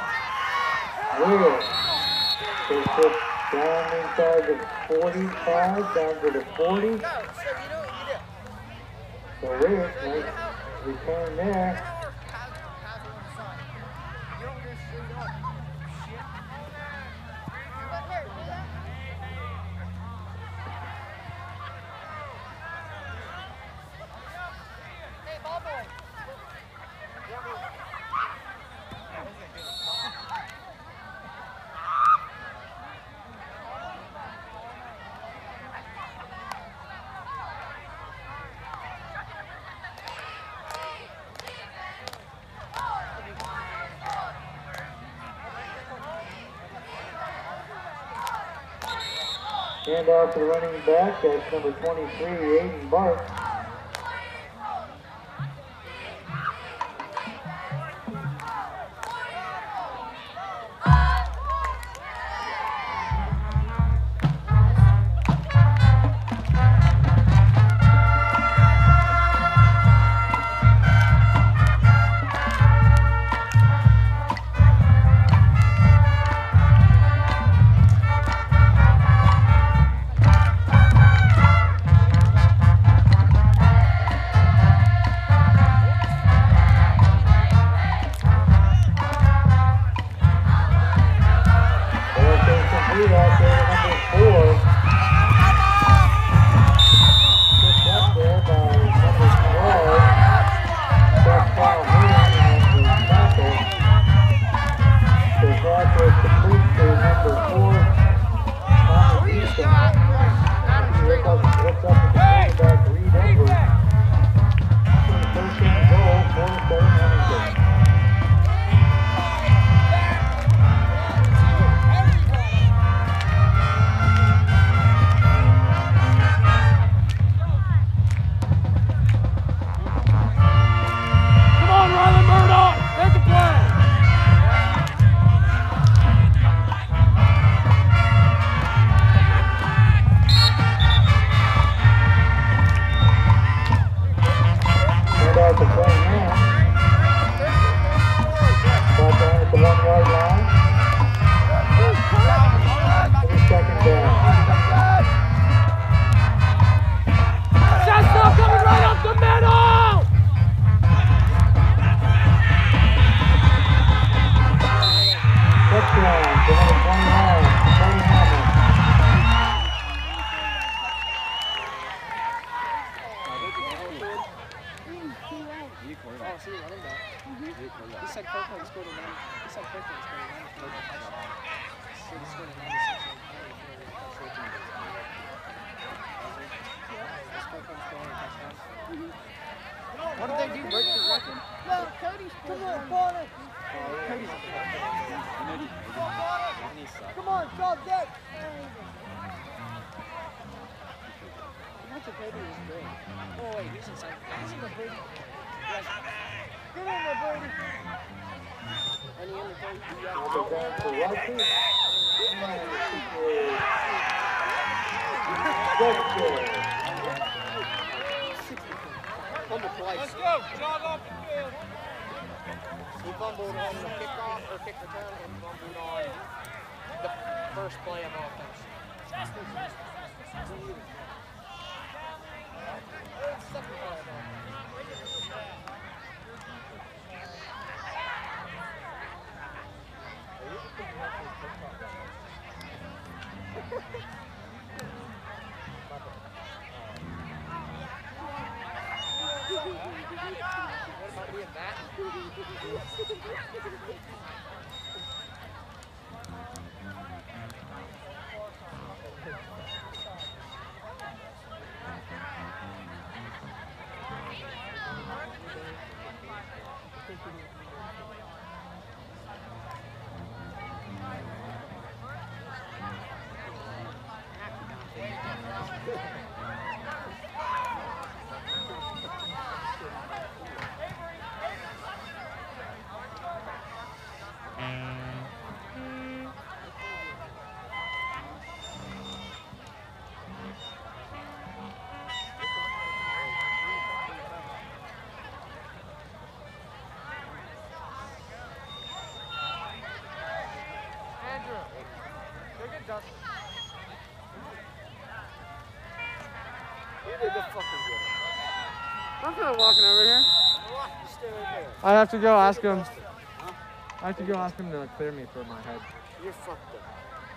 Weir takes it down inside the 45, down to the 40. So Weir, nice return there. Hand off to the running back, that's number 23, Aiden Bark. Tennessee running back. He said Kirkland scored a 90. He said Kirkland scored a 94 touchdown. He said he scored a 96 touchdown. What did they do? Break the record? No, Cody's Come on, Bonner. Cody's Come on, drop deck. Hunter Brady was good. Oh wait, he's inside. He's in the Brady. Yes. Get in there, Brady. Any other Brady? Fumble twice. Let's go. Jog off the field. He fumbled on the kickoff or kick return and fumbled on the first play of offense. Second play of offense. What about me and Matt? I'm not walking over here. I have to go ask him. I have to go ask him to clear me for my head. You're fucked up.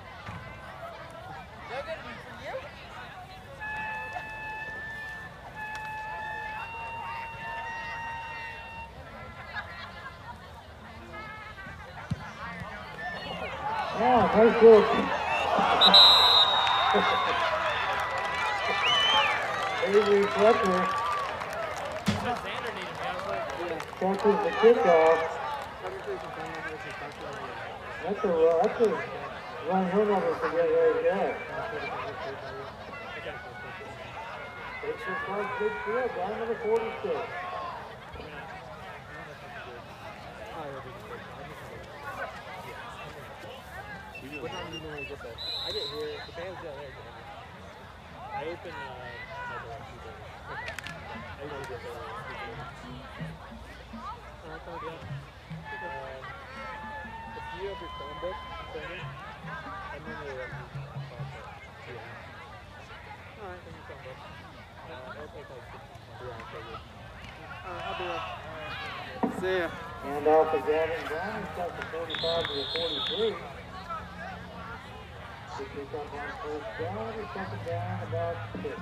Yeah, nice work. Avery Fletcher catches the kickoff. That's a run him over to get right there. Takes her first big field down to the 46. What time do you normally get there? I get here. The band's down there. I open my door at 2:30. I usually get there at 2:30. I'll come down. If you have your Chromebook, send it. And then they let you talk it. Yeah. Alright, then you Chromebook. It'll take like 15 minutes. Alright, I'll be there. See ya. And off to Gavin Brown, he's got the 45 to the 43. He picked up on first down, he took it down about 6.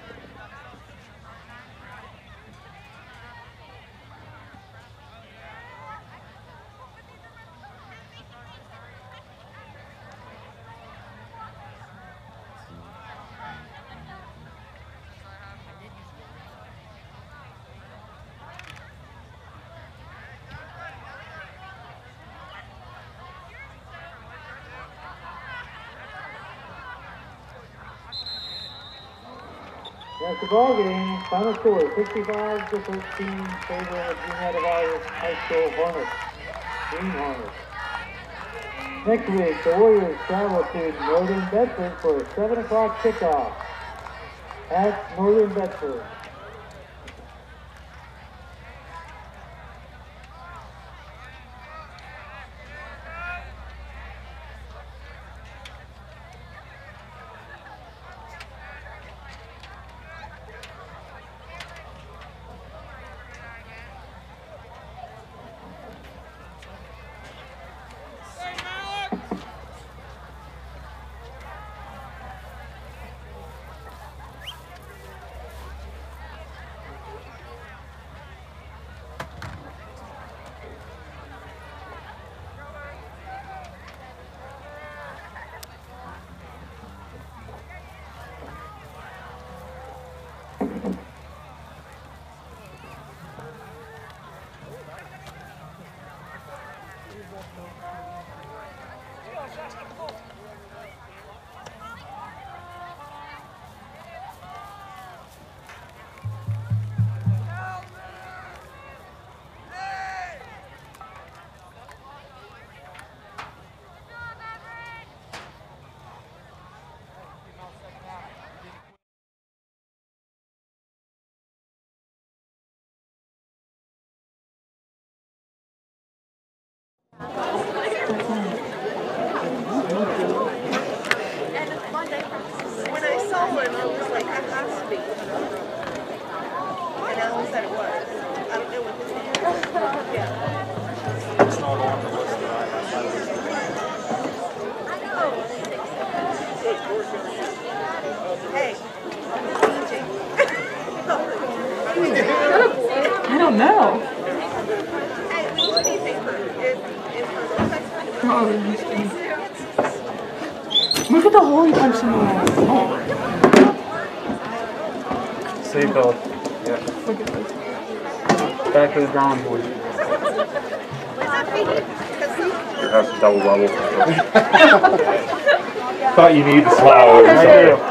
That's the ball game. Final score, 65 to 13, favor of Junior Tavares High School Hornets. Green Hornets. Next week, the Warriors travel to Northern Bedford for a 7 o'clock kickoff at Northern Bedford. When I saw one, I was like, that has to be. And Alan said it was. I don't know what his name is. Yeah. It's not on the list that I have. Hey. I don't know. Hey, we should be paper. Look at the holy punch in the wall. Seatbelt. Yeah. Look at this. Back to the drawing board. It has a double bubble. Thought you needed the flowers.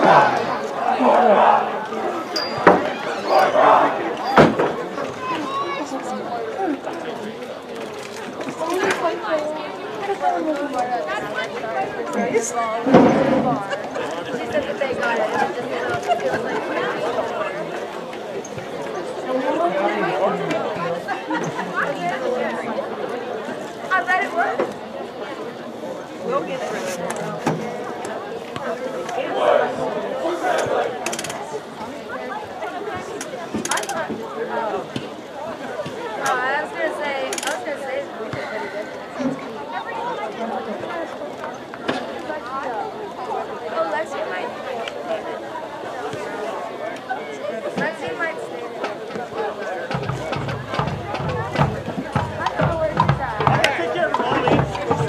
I bet it was. We'll get it ready. I was gonna say we could edit it. Oh, Lexi might stay there. I don't know where she's at. Take care of Mommy.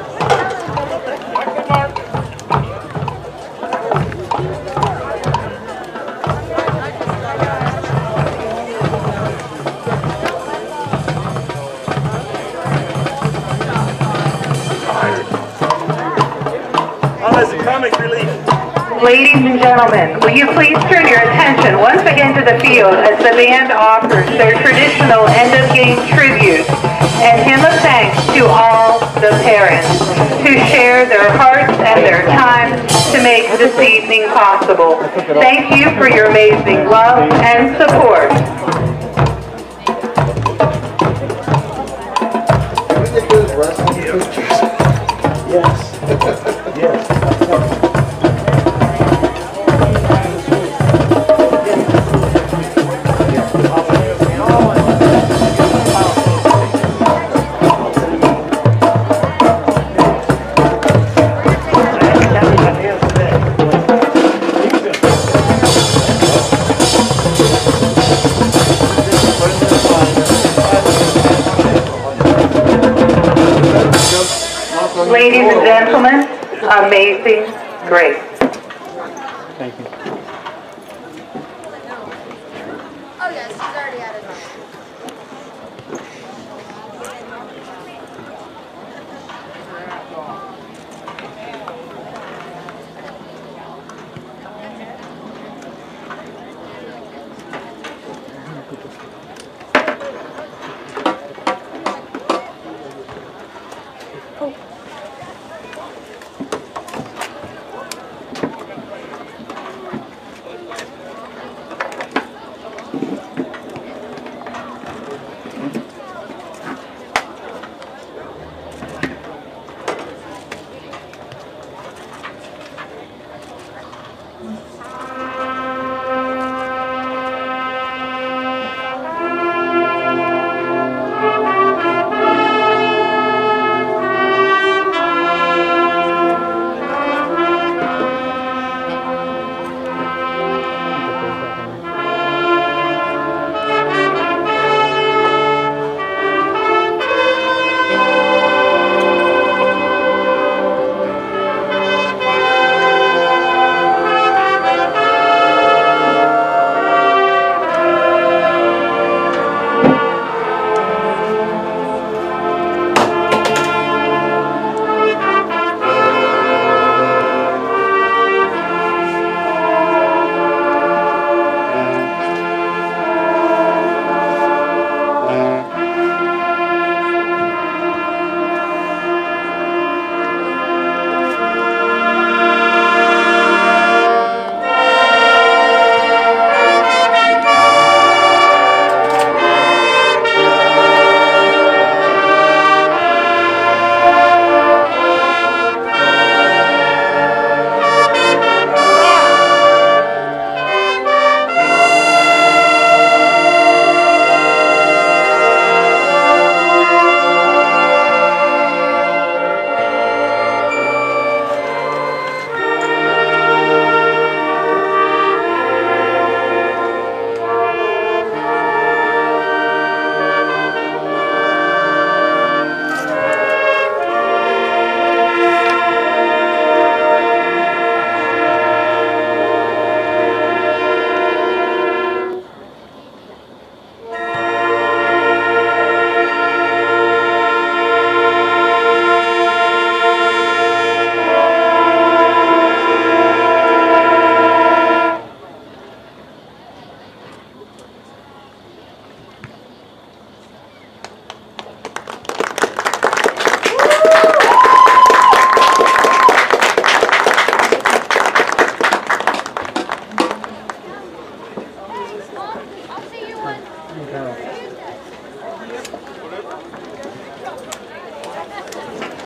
Comic relief. Ladies and gentlemen, will you please turn your attention once again to the field as the band offers their traditional end-of-game tribute and hymn of thanks to all the parents who share their hearts and their time to make this evening possible. Thank you for your amazing love and support. Can we get those wrestling pictures? Yes. Yes. Ladies and gentlemen, Amazing Grace. Thank you.